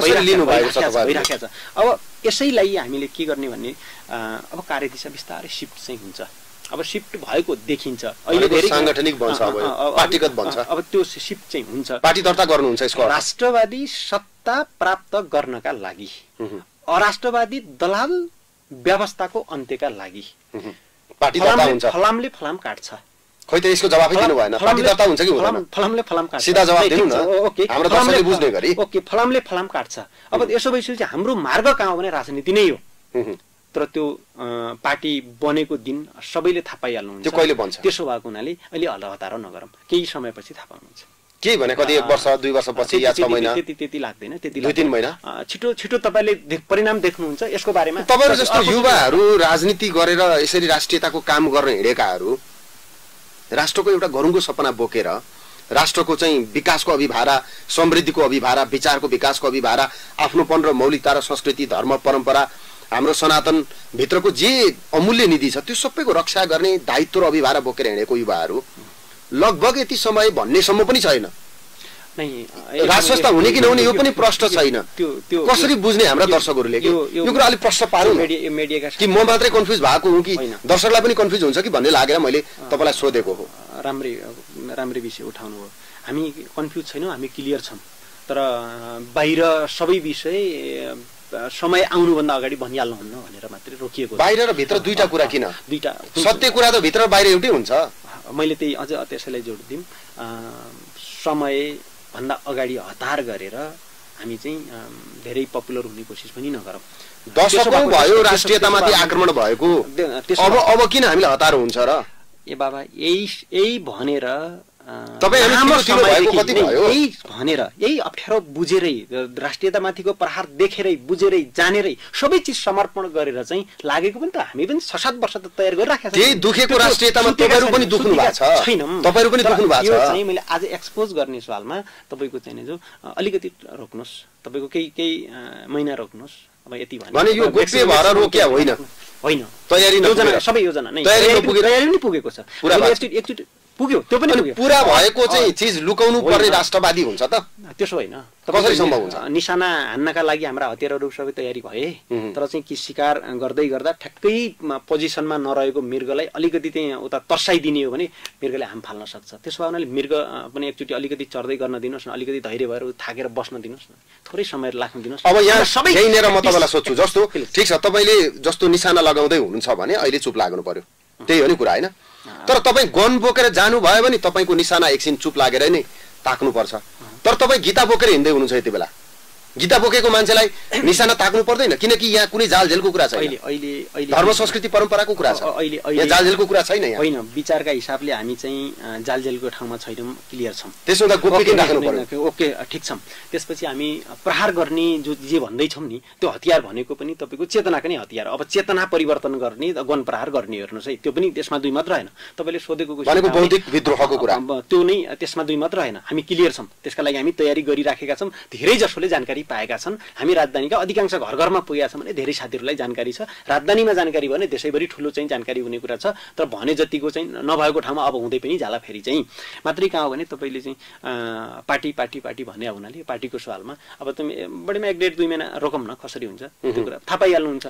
भइराखेका छ। अब यसैलाई हामीले के गर्ने भन्ने अब कार्यदिशा बिस्तारै सिफ्ट चाहिँ हुन्छ। अब सिफ्ट भएको देखिन्छ, अहिले धेरै सांगठनिक बन्छ, अब पार्टीगत बन्छ। अब त्यो सिफ्ट चाहिँ हुन्छ। पार्टी दर्ता गर्नुहुन्छ यसको राष्ट्रवादी सत्ता प्राप्त गर्नका लागि, अराष्ट्रवादी दलाल व्यवस्थाको अन्त्यका लागि पार्टी दर्ता हुन्छ। फलामले फलाम काट्छ। खै त यसको जवाफै दिनु भएन। पार्टी दर्ता हुन्छ कि हुँदैन? फलामले फलाम काट्छ। सिधा जवाफ दिनु न, ओके, हाम्रो दर्शकले बुझ्ने गरी। ओके, फलामले फलाम काट्छ। अब यसो भइसकेपछि हाम्रो मार्ग कहाँ हो भने राजनीति नै हो। तर त्यो पार्टी बनेको दिन सबैले थाहा पाइहाल्नुहुन्छ। त्यो कहिले बन्छ? त्यसो भएको हुनाले अहिले हल्ला नगरौँ, केही समयपछि थाहा पाउनुहुन्छ। के भने कति एक वर्ष दुई वर्षपछि या छ महिना? त्यति त्यति लाग्दैन, त्यति दुई तीन महिना छिटो छिटो तपाईँले परिणाम देख्नुहुन्छ यसको बारेमा। तपाईँहरू जस्तो युवाहरू राजनीति गरेर यसरी राष्ट्रियताको काम गर्न हिँडेकाहरू राष्ट्रको एउटा गरुङको सपना बोकेर राष्ट्रको चाहिँ विकासको अभिभारा, समृद्धिको अभिभारा, विचारको विकासको अभिभारा, आफ्नोपन र मौलिकता र संस्कृति, धर्म, परम्परा, हाम्रो सनातन भित्रको जे अमूल्य निधि छ त्यो सबैको रक्षा गर्ने दायित्व र अभिभारा बोकेर हिँडेको युवाहरू लगभग यति समय भन्नेसम्म पनि छैन। राजसंस्था हुने कि नहुने यो पनि प्रश्न छैन। कसरी बुझ्ने हाम्रा दर्शकहरूले? यो कुरा अलिक प्रश्न पारौँ कि म मात्रै कन्फ्युज भएको हुँ कि दर्शकलाई पनि कन्फ्युज हुन्छ कि भन्ने लागेर मैले तपाईँलाई सोधेको हो। राम्रै राम्रै विषय उठाउनु हो। हामी कन्फ्युज छैनौँ, हामी क्लियर छौँ। तर बाहिर सबै विषय समय आउनुभन्दा अगाडि भनिहाल्नुहुन्न भनेर मात्रै रोकिएको। बाहिर र भित्र दुईटा कुरा किन? दुईटा सत्य कुरा त भित्र बाहिर एउटै हुन्छ। मैले त्यही अझ त्यसैलाई जोड दिउँ, समय भन्दा अगाडि हतार गरेर हामी चाहिँ धेरै पपुलर हुने कोसिस पनि नगरौँ। दशकौं भयो राष्ट्रियतामाथि आक्रमण भएको, अब अब किन हामीले हतार हुन्छ र? ए बाबा, यही यही भनेर यही भनेर यही अप्ठ्यारो बुझेरै, राष्ट्रियतामाथिको प्रहार देखेरै, बुझेरै, जानेरै सबै चिज समर्पण गरेर चाहिँ लागेको पनि त हामी पनि छ सात वर्ष त तयार गरिराखेका छौँ। त्यही दुखेको राष्ट्रियतामा तपाईँहरू पनि दुख्नु भएको छ। छैनौँ, तपाईँहरू पनि दुख्नु भएको छ। यो चाहिँ मैले आज एक्सपोज गर्ने सवालमा तपाईँको चाहिँ जो अलिकति रोक्नुहोस्, तपाईँको केही केही महिना रोक्नुहोस्। अब यति भने यो गोप्य भएर रोक्या होइन, होइन, तयारी योजना, सबै योजना नै तयारी पनि पुगेको छ। एकचोटि पुग्यो, त्यो पनि पुरा भएको चाहिँ चिज लुकाउनु पर्ने राष्ट्रवादी हुन्छ त? त्यसो होइन। कसरी सम्भव हुन्छ? निशाना हान्नका लागि हाम्रा हतियारहरू सबै तयारी भए, तर चाहिँ कि शिकार गर्दै गर्दा ठ्याक्कै पोजिसनमा नरहेको मृगलाई अलिकति त्यहाँ उता तर्साइदिने हो भने मृगले हाम फाल्न सक्छ। त्यसो भए मृग पनि एकचोटि अलिकति चढ्दै गर्न दिनुहोस् न, अलिकति धैर्य भएर थाकेर बस्न दिनुहोस् न, थोरै समय लाग्न दिनुहोस्। अब यहाँ सबै यहीँनिर म तपाईँलाई सोध्छु, जस्तो ठिक छ तपाईँले जस्तो निशाना लगाउँदै हुनुहुन्छ भने अहिले चुप लाग्नु पर्यो, त्यही हो नि कुरा होइन? तर तपाईँ गन बोकेर जानुभयो भने तपाईँको निशाना एकछिन चुप लागेर नै ताक्नुपर्छ। तर तपाईँ गीता बोकेर हिँड्दै हुनुहुन्छ यति बेला, गीता बोकेको मान्छेलाई निशाना ताक्नु पर्दैन, किनकि यहाँ कुनै जालझेलको कुरा छैन। अहिले अहिले अहिले धर्म संस्कृति परम्पराको कुरा छ, अहिले यहाँ जालझेलको कुरा छैन। यहाँ होइन, विचारका हिसाबले हामी चाहिँ जालझेलको ठाउँमा छैनौँ, क्लियर छौँ। त्यसो हुँदा गोप्य किन राख्नु पर्यो? ओके, ठिक छ। त्यसपछि हामी प्रहार गर्ने जो जे भन्दैछौँ नि, त्यो हतियार भनेको पनि तपाईँको चेतनाको नै हतियार। अब चेतना परिवर्तन गर्ने, गन प्रहार गर्ने, हेर्नुहोस् है, त्यो पनि त्यसमा दुई मात्र होइन। तपाईँले सोधेको भनेको बौद्धिक विद्रोहको कुरा, त्यो नै त्यसमा दुई मात्र होइन। हामी क्लियर छौँ, त्यसका लागि हामी तयारी गरिराखेका छौँ। धेरै जसोले जानकारी पाएका छन्। हामी राजधानीका अधिकांश घर घरमा पुगेका छौँ भने धेरै साथीहरूलाई जानकारी छ। राजधानीमा जानकारी भने देशैभरि ठुलो चाहिँ जानकारी हुने कुरा छ। तर भने जतिको चाहिँ नभएको ठाउँमा अब हुँदै पनि जाला। फेरि चाहिँ मात्रै कहाँ हो भने तपाईँले चाहिँ पार्टी पार्टी पार्टी भने हुनाले पार्टीको सवालमा अब तिमी बढीमा एक डेढ दुई महिना रोकौँ न, कसरी हुन्छ त्यो कुरा थाहा पाइहाल्नुहुन्छ।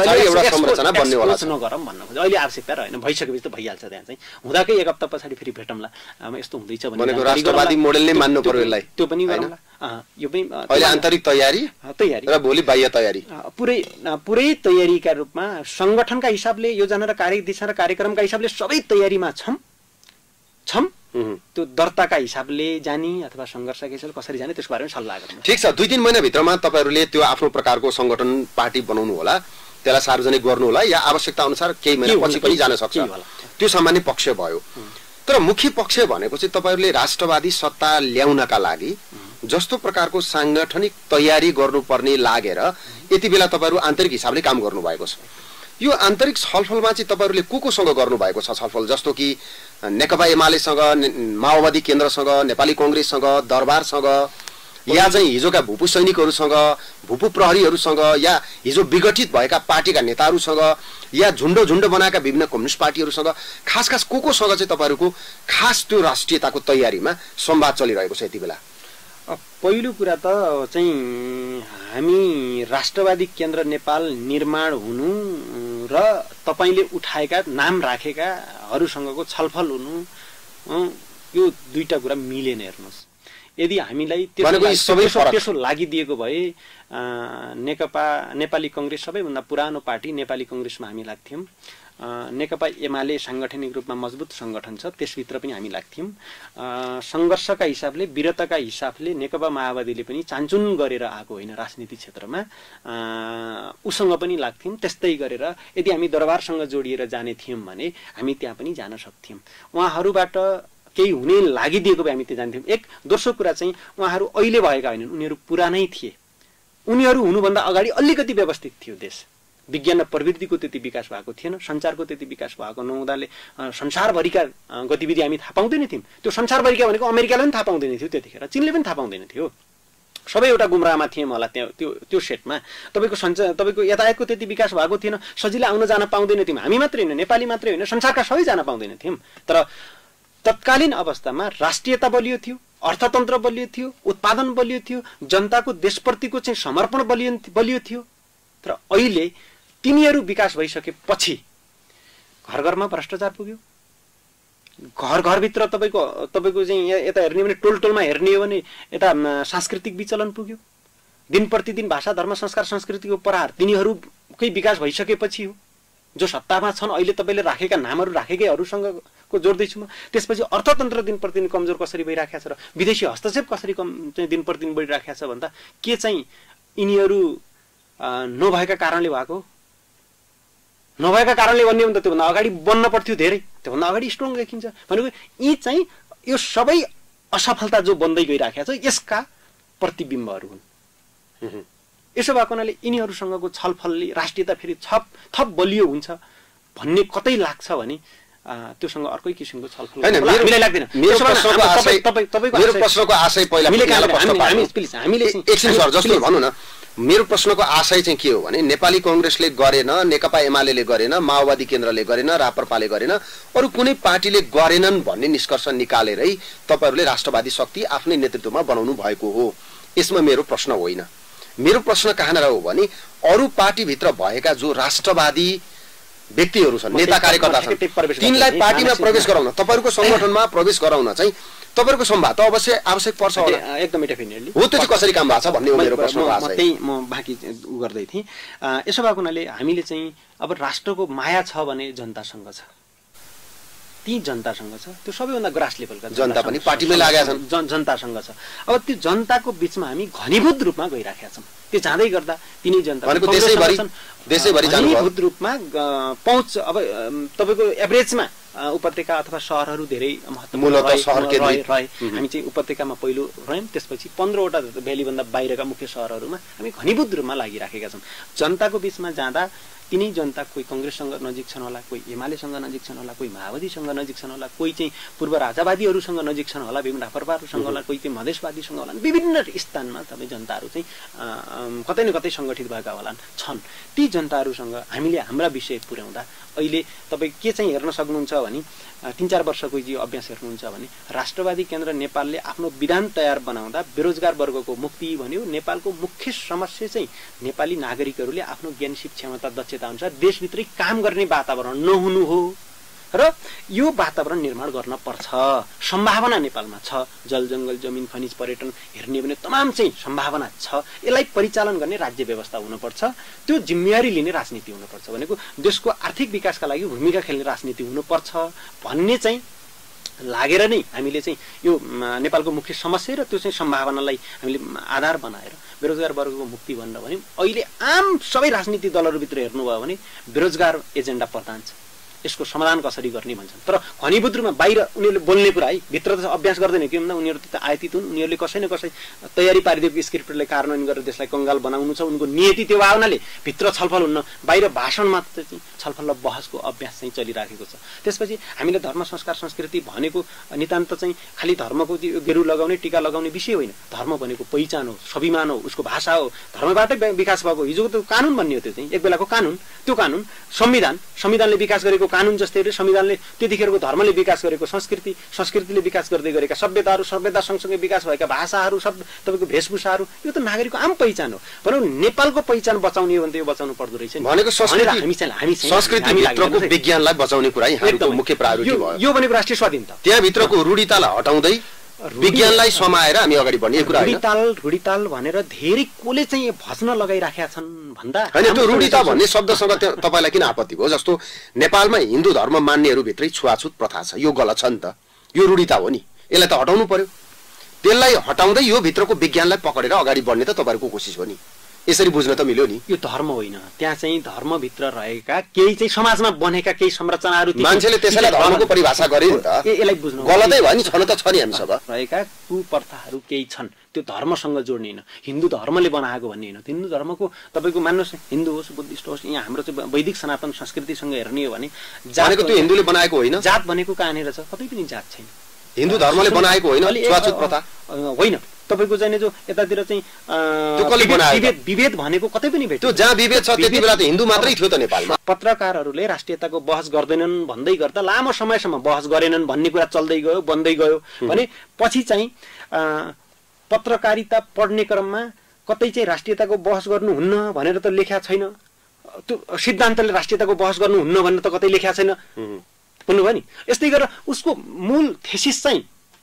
नगरौँ भन्न खोज्छु, अहिले आवश्यकता रहेन, भइसकेपछि त भइहाल्छ। त्यहाँ चाहिँ हुँदाकै एक हप्ता पछाडि फेरि भेटौँला, यस्तो हुँदैछ भने राष्ट्रवादी मोडेल नै मान्नु पर्यो यसलाई, त्यो पनि गरौँला। यो पनि अहिले आन्तरिक तयारी तयारी र भोलि बाह्य तयारी, पुरै पुरै तयारीका रूपमा संगठनका हिसाबले, योजना र कार्यदिशा र कार्यक्रमका हिसाबले सबै तयारीमा छौँ छौँ त्यो दर्ताका हिसाबले जाने अथवा सङ्घर्षका हिसाबले कसरी जाने त्यसको बारेमा सल्लाह गर्नु। ठिक छ, दुई तिन महिनाभित्रमा तपाईँहरूले त्यो आफ्नो प्रकारको सङ्गठन पार्टी बनाउनु होला, त्यसलाई सार्वजनिक गर्नु होला, या आवश्यकता अनुसार केही महिना पछि पनि जान सक्छ, त्यो सामान्य पक्ष भयो। तर मुख्य पक्ष भनेको चाहिँ तपाईँहरूले राष्ट्रवादी सत्ता ल्याउनका लागि जस्तो प्रकारको साङ्गठनिक तयारी गर्नुपर्ने लागेर यति बेला तपाईँहरू आन्तरिक हिसाबले काम गर्नुभएको छ। यो आन्तरिक छलफलमा चाहिँ तपाईँहरूले को कोसँग गर्नुभएको छ छलफल? जस्तो कि नेकपा एमालेसँग, माओवादी केन्द्रसँग, नेपाली कङ्ग्रेससँग, दरबारसँग, या चाहिँ हिजोका भूपू सैनिकहरूसँग, भूपू प्रहरीहरूसँग, या हिजो विघटित भएका पार्टीका नेताहरूसँग, या झुन्डो झुन्डो बनाएका विभिन्न कम्युनिस्ट पार्टीहरूसँग, खास खास को कोसँग चाहिँ तपाईँहरूको खास त्यो राष्ट्रियताको तयारीमा संवाद चलिरहेको छ यति बेला? पहिलो कुरा त चाहिँ हामी राष्ट्रवादी केन्द्र नेपाल निर्माण हुनु र तपाईँले उठाएका नाम राखेकाहरूसँगको छलफल हुनु, यो दुईटा कुरा मिलेन। हेर्नुहोस्, यदि हामीलाई त्यसो लागिदिएको भए नेकपा नेपाली कङ्ग्रेस सबैभन्दा पुरानो पार्टी नेपाली कङ्ग्रेसमा हामी लाग्थ्यौँ। नेकपा एमाले साङ्गठनिक रूपमा मजबुत सङ्गठन छ, त्यसभित्र पनि हामी लाग्थ्यौँ। सङ्घर्षका हिसाबले, वीरताका हिसाबले नेकपा माओवादीले पनि चान्चुन गरेर आएको होइन राजनीति क्षेत्रमा, उसँग पनि लाग्थ्यौँ। त्यस्तै गरेर यदि हामी दरबारसँग जोडिएर जाने थियौँ भने हामी त्यहाँ पनि जान सक्थ्यौँ। उहाँहरूबाट केही हुने लागिदिएको भए हामी त्यो जान्थ्यौँ। एक दोस्रो कुरा चाहिँ उहाँहरू अहिले भएका होइनन्, उनीहरू पुरानै थिए। उनीहरू हुनुभन्दा अगाडि अलिकति व्यवस्थित थियो देश, विज्ञान र प्रविधिको त्यति विकास भएको थिएन, सञ्चारको त्यति विकास भएको नहुँदाले संसारभरिका गतिविधि हामी थाहा पाउँदैन थियौँ। त्यो संसारभरिका भनेको अमेरिकाले पनि थाहा पाउँदैन थियो त्यतिखेर, चीनले पनि थाहा पाउँदैन थियो। सबै एउटा गुमराहमा थियौँ होला त्यहाँ त्यो त्यो सेटमा। तपाईँको सञ्चार तपाईँको यातायातको त्यति विकास भएको थिएन, सजिलै आउन जान पाउँदैन थियौँ। हामी मात्रै होइन, नेपाली मात्रै होइन, संसारका सबै जान पाउँदैन थियौँ। तर तत्कालीन अवस्थामा राष्ट्रियता बलियो थियो, अर्थतन्त्र बलियो थियो, उत्पादन बलियो थियो, जनताको देशप्रतिको चाहिँ समर्पण बलियो बलियो थियो। तर अहिले तिनीहरू विकास भइसकेपछि घर घरमा भ्रष्टाचार पुग्यो। घर घरभित्र तपाईँको तपाईँको चाहिँ यता हेर्ने भने टोल टोलमा हेर्ने हो भने यता सांस्कृतिक विचलन पुग्यो। दिन प्रतिदिन भाषा धर्म संस्कार संस्कृतिको प्रहार तिनीहरूकै विकास भइसकेपछि हो। जो सत्तामा छन् अहिले तपाईँले राखेका नामहरू राखेकैहरूसँगको जोड्दैछु म। त्यसपछि अर्थतन्त्र दिन प्रतिदिन कमजोर कसरी भइराखेको छ र विदेशी हस्तक्षेप कसरी कम चाहिँ दिन प्रतिदिन बढिराखेको छ भन्दा के चाहिँ यिनीहरू नभएका कारणले भएको? नभएका कारणले भन्ने हो भने त त्योभन्दा अगाडि बन्न पर्थ्यो, धेरै त्योभन्दा अगाडि स्ट्रङ देखिन्छ भनेको। यी चाहिँ यो सबै असफलता जो बन्दै गइराखेको छ यसका प्रतिबिम्बहरू हुन्। यसो भएको हुनाले यिनीहरूसँगको छलफलले राष्ट्रियता फेरि थप थप बलियो हुन्छ भन्ने कतै लाग्छ भने त्योसँग अर्कै किसिमको छलफल हामीलाई लाग्दैन। मेरो प्रश्नको आशय पहिला हामीले एकछिन सर जस्तो भनौँ न, मेरो प्रश्नको आशय चाहिँ के हो भने नेपाली कङ्ग्रेसले गरेन, नेकपा एमाले गरेन, माओवादी केन्द्रले गरेन, राप्रपाले गरेन, अरू कुनै पार्टीले गरेनन् भन्ने निष्कर्ष निकालेरै तपाईँहरूले राष्ट्रवादी शक्ति आफ्नै नेतृत्वमा बनाउनु भएको हो। यसमा मेरो प्रश्न होइन। मेरो प्रश्न कहाँनिर हो भने अरू पार्टीभित्र भएका जो राष्ट्रवादी व्यक्तिहरू छन्, नेता कार्यकर्ता छन्, तिनलाई पार्टीमा प्रवेश गराउन, तपाईँहरूको सङ्गठनमा प्रवेश गराउन चाहिँ तपाईँहरूको संवाद त अवश्य आवश्यक पर्छ होला। एकदमै डेफिनेटली हो, त्यो चाहिँ कसरी काम भएको छ भन्ने हो मेरो प्रश्न। त्यही म बाँकी उ गर्दै थिएँ। यसो भएको हुनाले हामीले चाहिँ अब राष्ट्रको माया छ भने जनतासँग छ, ती जनतासँग छ, त्यो सबैभन्दा ग्रास लेभलका जनता पनि पार्टीमै लागेका छन्, जनतासँग छ। अब त्यो जनताको बीचमा हामी घनीभूत रूपमा गइराखेका छौँ। त्यो जाँदै गर्दा तिनी जनता देशैभरि देशैभरि घनीभूत रूपमा पहुँच। अब तपाईँको एभरेजमा उपत्यका अथवा सहरहरू धेरै महत्त्वपूर्ण रहे। हामी चाहिँ उपत्यकामा पहिलो रह्यौँ, त्यसपछि पन्ध्रवटा भ्यालीभन्दा बाहिरका मुख्य सहरहरूमा हामी घनीभूत रूपमा लागिराखेका छौँ। जनताको बीचमा जाँदा तिनी जनता कोही कङ्ग्रेससँग नजिक छन् होला, कोही एमालेसँग नजिक छन् होला, कोही माओवादीसँग नजिक छन् होला, कोही चाहिँ पूर्व राजावादीहरूसँग नजिक छन् होला, विभिन्न राप्रपाहरूसँग होला, कोही चाहिँ मधेसवादीसँग होला। विभिन्न स्थानमा तपाईँ जनताहरू चाहिँ कतै न कतै सङ्गठित भएका होलान् छन्। ती जनताहरूसँग हामीले हाम्रा विषय पुर्याउँदा अहिले तपाईँ के चाहिँ हेर्न सक्नुहुन्छ भने तीन चार वर्षको जो अभ्यास हेर्नुहुन्छ भने राष्ट्रवादी केन्द्र नेपालले आफ्नो विधान तयार बनाउँदा बेरोजगार वर्गको मुक्ति भन्यो। नेपालको मुख्य समस्या चाहिँ नेपाली नागरिकहरूले आफ्नो ज्ञानसिप क्षमता दक्षता अनुसार देशभित्रै काम गर्ने वातावरण नहुनु हो र यो वातावरण निर्माण गर्न पर्छ। सम्भावना नेपालमा छ, जल जङ्गल जमिन खनिज पर्यटन हेर्ने भने तमाम चाहिँ सम्भावना छ। यसलाई परिचालन गर्ने राज्य व्यवस्था हुनुपर्छ, त्यो जिम्मेवारी लिने राजनीति हुनुपर्छ, भनेको देशको आर्थिक विकासका लागि भूमिका खेल्ने राजनीति हुनुपर्छ भन्ने चाहिँ लागेर नै हामीले चाहिँ यो नेपालको मुख्य समस्या र त्यो चाहिँ सम्भावनालाई हामीले आधार बनाएर बेरोजगार वर्गको मुक्ति भनेर भन्यौँ। अहिले आम सबै राजनीतिक दलहरूभित्र हेर्नुभयो भने बेरोजगार एजेन्डा प्रधान छ, यसको समाधान कसरी गर्ने भन्छन्। तर घनीभूत रूपमा बाहिर उनीहरूले बोल्ने कुरा है, भित्र त अभ्यास गर्दैन कि भन्दा उनीहरू त आयतित हुन्। उनीहरूले कसै न कसै तयारी पारिदिएको स्क्रिप्टलाई कार्यान्वयन गरेर देशलाई कङ्गाल बनाउनु छ, उनको नियति त्यो भावनाले भित्र छलफल हुन्न, बाहिर भाषण मात्र चाहिँ छलफल र बहसको अभ्यास चाहिँ चलिराखेको छ। त्यसपछि हामीले धर्म संस्कार संस्कृति भनेको नितान्त चाहिँ खालि धर्मको गेरु लगाउने टीका लगाउने विषय होइन। धर्म भनेको पहिचान हो, स्वाभिमान हो, उसको भाषा हो, धर्मबाटै विकास भएको। हिजोको त कानुन भन्ने हो, त्यो चाहिँ एक बेलाको कानुन, त्यो कानुन संविधान, संविधानले विकास गरेको कानुन जस्तै हो। संविधानले त्यतिखेरको धर्मले विकास गरेको संस्कृति, संस्कृतिले विकास गर्दै गरेका सभ्यताहरू, सभ्यता सँगसँगै विकास भएका भाषाहरू, सब तपाईँको वेशभूषाहरू, यो त नागरिकको आम पहिचान हो। भनौँ नेपालको पहिचान बचाउने हो भने त यो बचाउनु पर्दो रहेछ भनेको संस्कृति हामी चाहिँ हामी संस्कृतिभित्रको विज्ञानलाई बचाउने कुरा यहाँको मुख्य प्रायोरिटी भयो। यो भनेको राष्ट्रिय स्वाधीनता, त्यहाँभित्रको रूढितालाई हटाउँदै विज्ञानलाई समाएर हामी अगाडि बढ्ने कुरा होइन। रूढिताल रूढिताल भनेर धेरै कोले चाहिँ भज्न लगाइराखेका छन् भन्दा हैन, त्यो रूढिता भन्ने शब्दसँग तपाईँलाई किन आपत्ति भयो? जस्तो नेपालमा हिन्दू धर्म मान्नेहरूभित्रै छुवाछुत प्रथा छ, यो गलत छ नि त, यो रूढिता हो नि, यसलाई त हटाउनु पर्यो। त्यसलाई हटाउँदै यो भित्रको विज्ञानलाई पकडेर अगाडि बढ्ने त तपाईँहरूको कोसिस हो नि। यसरी बुझ्न त मिल्यो नि। यो धर्म होइन, त्यहाँ चाहिँ धर्मभित्र रहेका केही चाहिँ समाजमा बनेका केही संरचनाहरू, मान्छेले त्यसैलाई धर्मको परिभाषा गरे नि त, यसलाई बुझ्नु गलतै भयो नि, छन त छ नि हामीसँग रहेका कुप्रथाहरू केही छन्, त्यो धर्मसँग जोड्ने होइन, हिन्दू धर्मले बनाएको भन्ने होइन। हिन्दू धर्मको तपाईँको मान्नुहोस्, हिन्दू होस् बुद्धिस्ट होस्, यहाँ हाम्रो चाहिँ वैदिक सनातन संस्कृतिसँग हेर्ने हो भने जानेको त्यो हिन्दूले बनाएको होइन, जात भनेको कहाँनिर छ? कतै पनि जात छैन, हिन्दू धर्मले बनाएको होइन, छुवाछुत प्रथा होइन। तपाईँको चाहिँ जो यतातिर चाहिँ विभेद विभेद भनेको कतै पनि भेट्यो, जहाँ विभेद छ त्यति बेला त हिन्दू मात्रै थियो त नेपालमा। पत्रकारहरूले राष्ट्रियताको बहस गर्दैनन् भन्दै गर्दा लामो समयसम्म बहस गरेनन् भन्ने कुरा चल्दै गयो, बन्दै गयो भने पछि चाहिँ पत्रकारिता पढ्ने क्रममा कतै चाहिँ राष्ट्रियताको बहस गर्नुहुन्न भनेर त लेख्या छैन, त्यो सिद्धान्तले राष्ट्रियताको बहस गर्नुहुन्न भनेर त कतै लेख्या छैन, बुझ्नुभयो नि। यस्तै गरेर उसको मूल थेसिस चाहिँ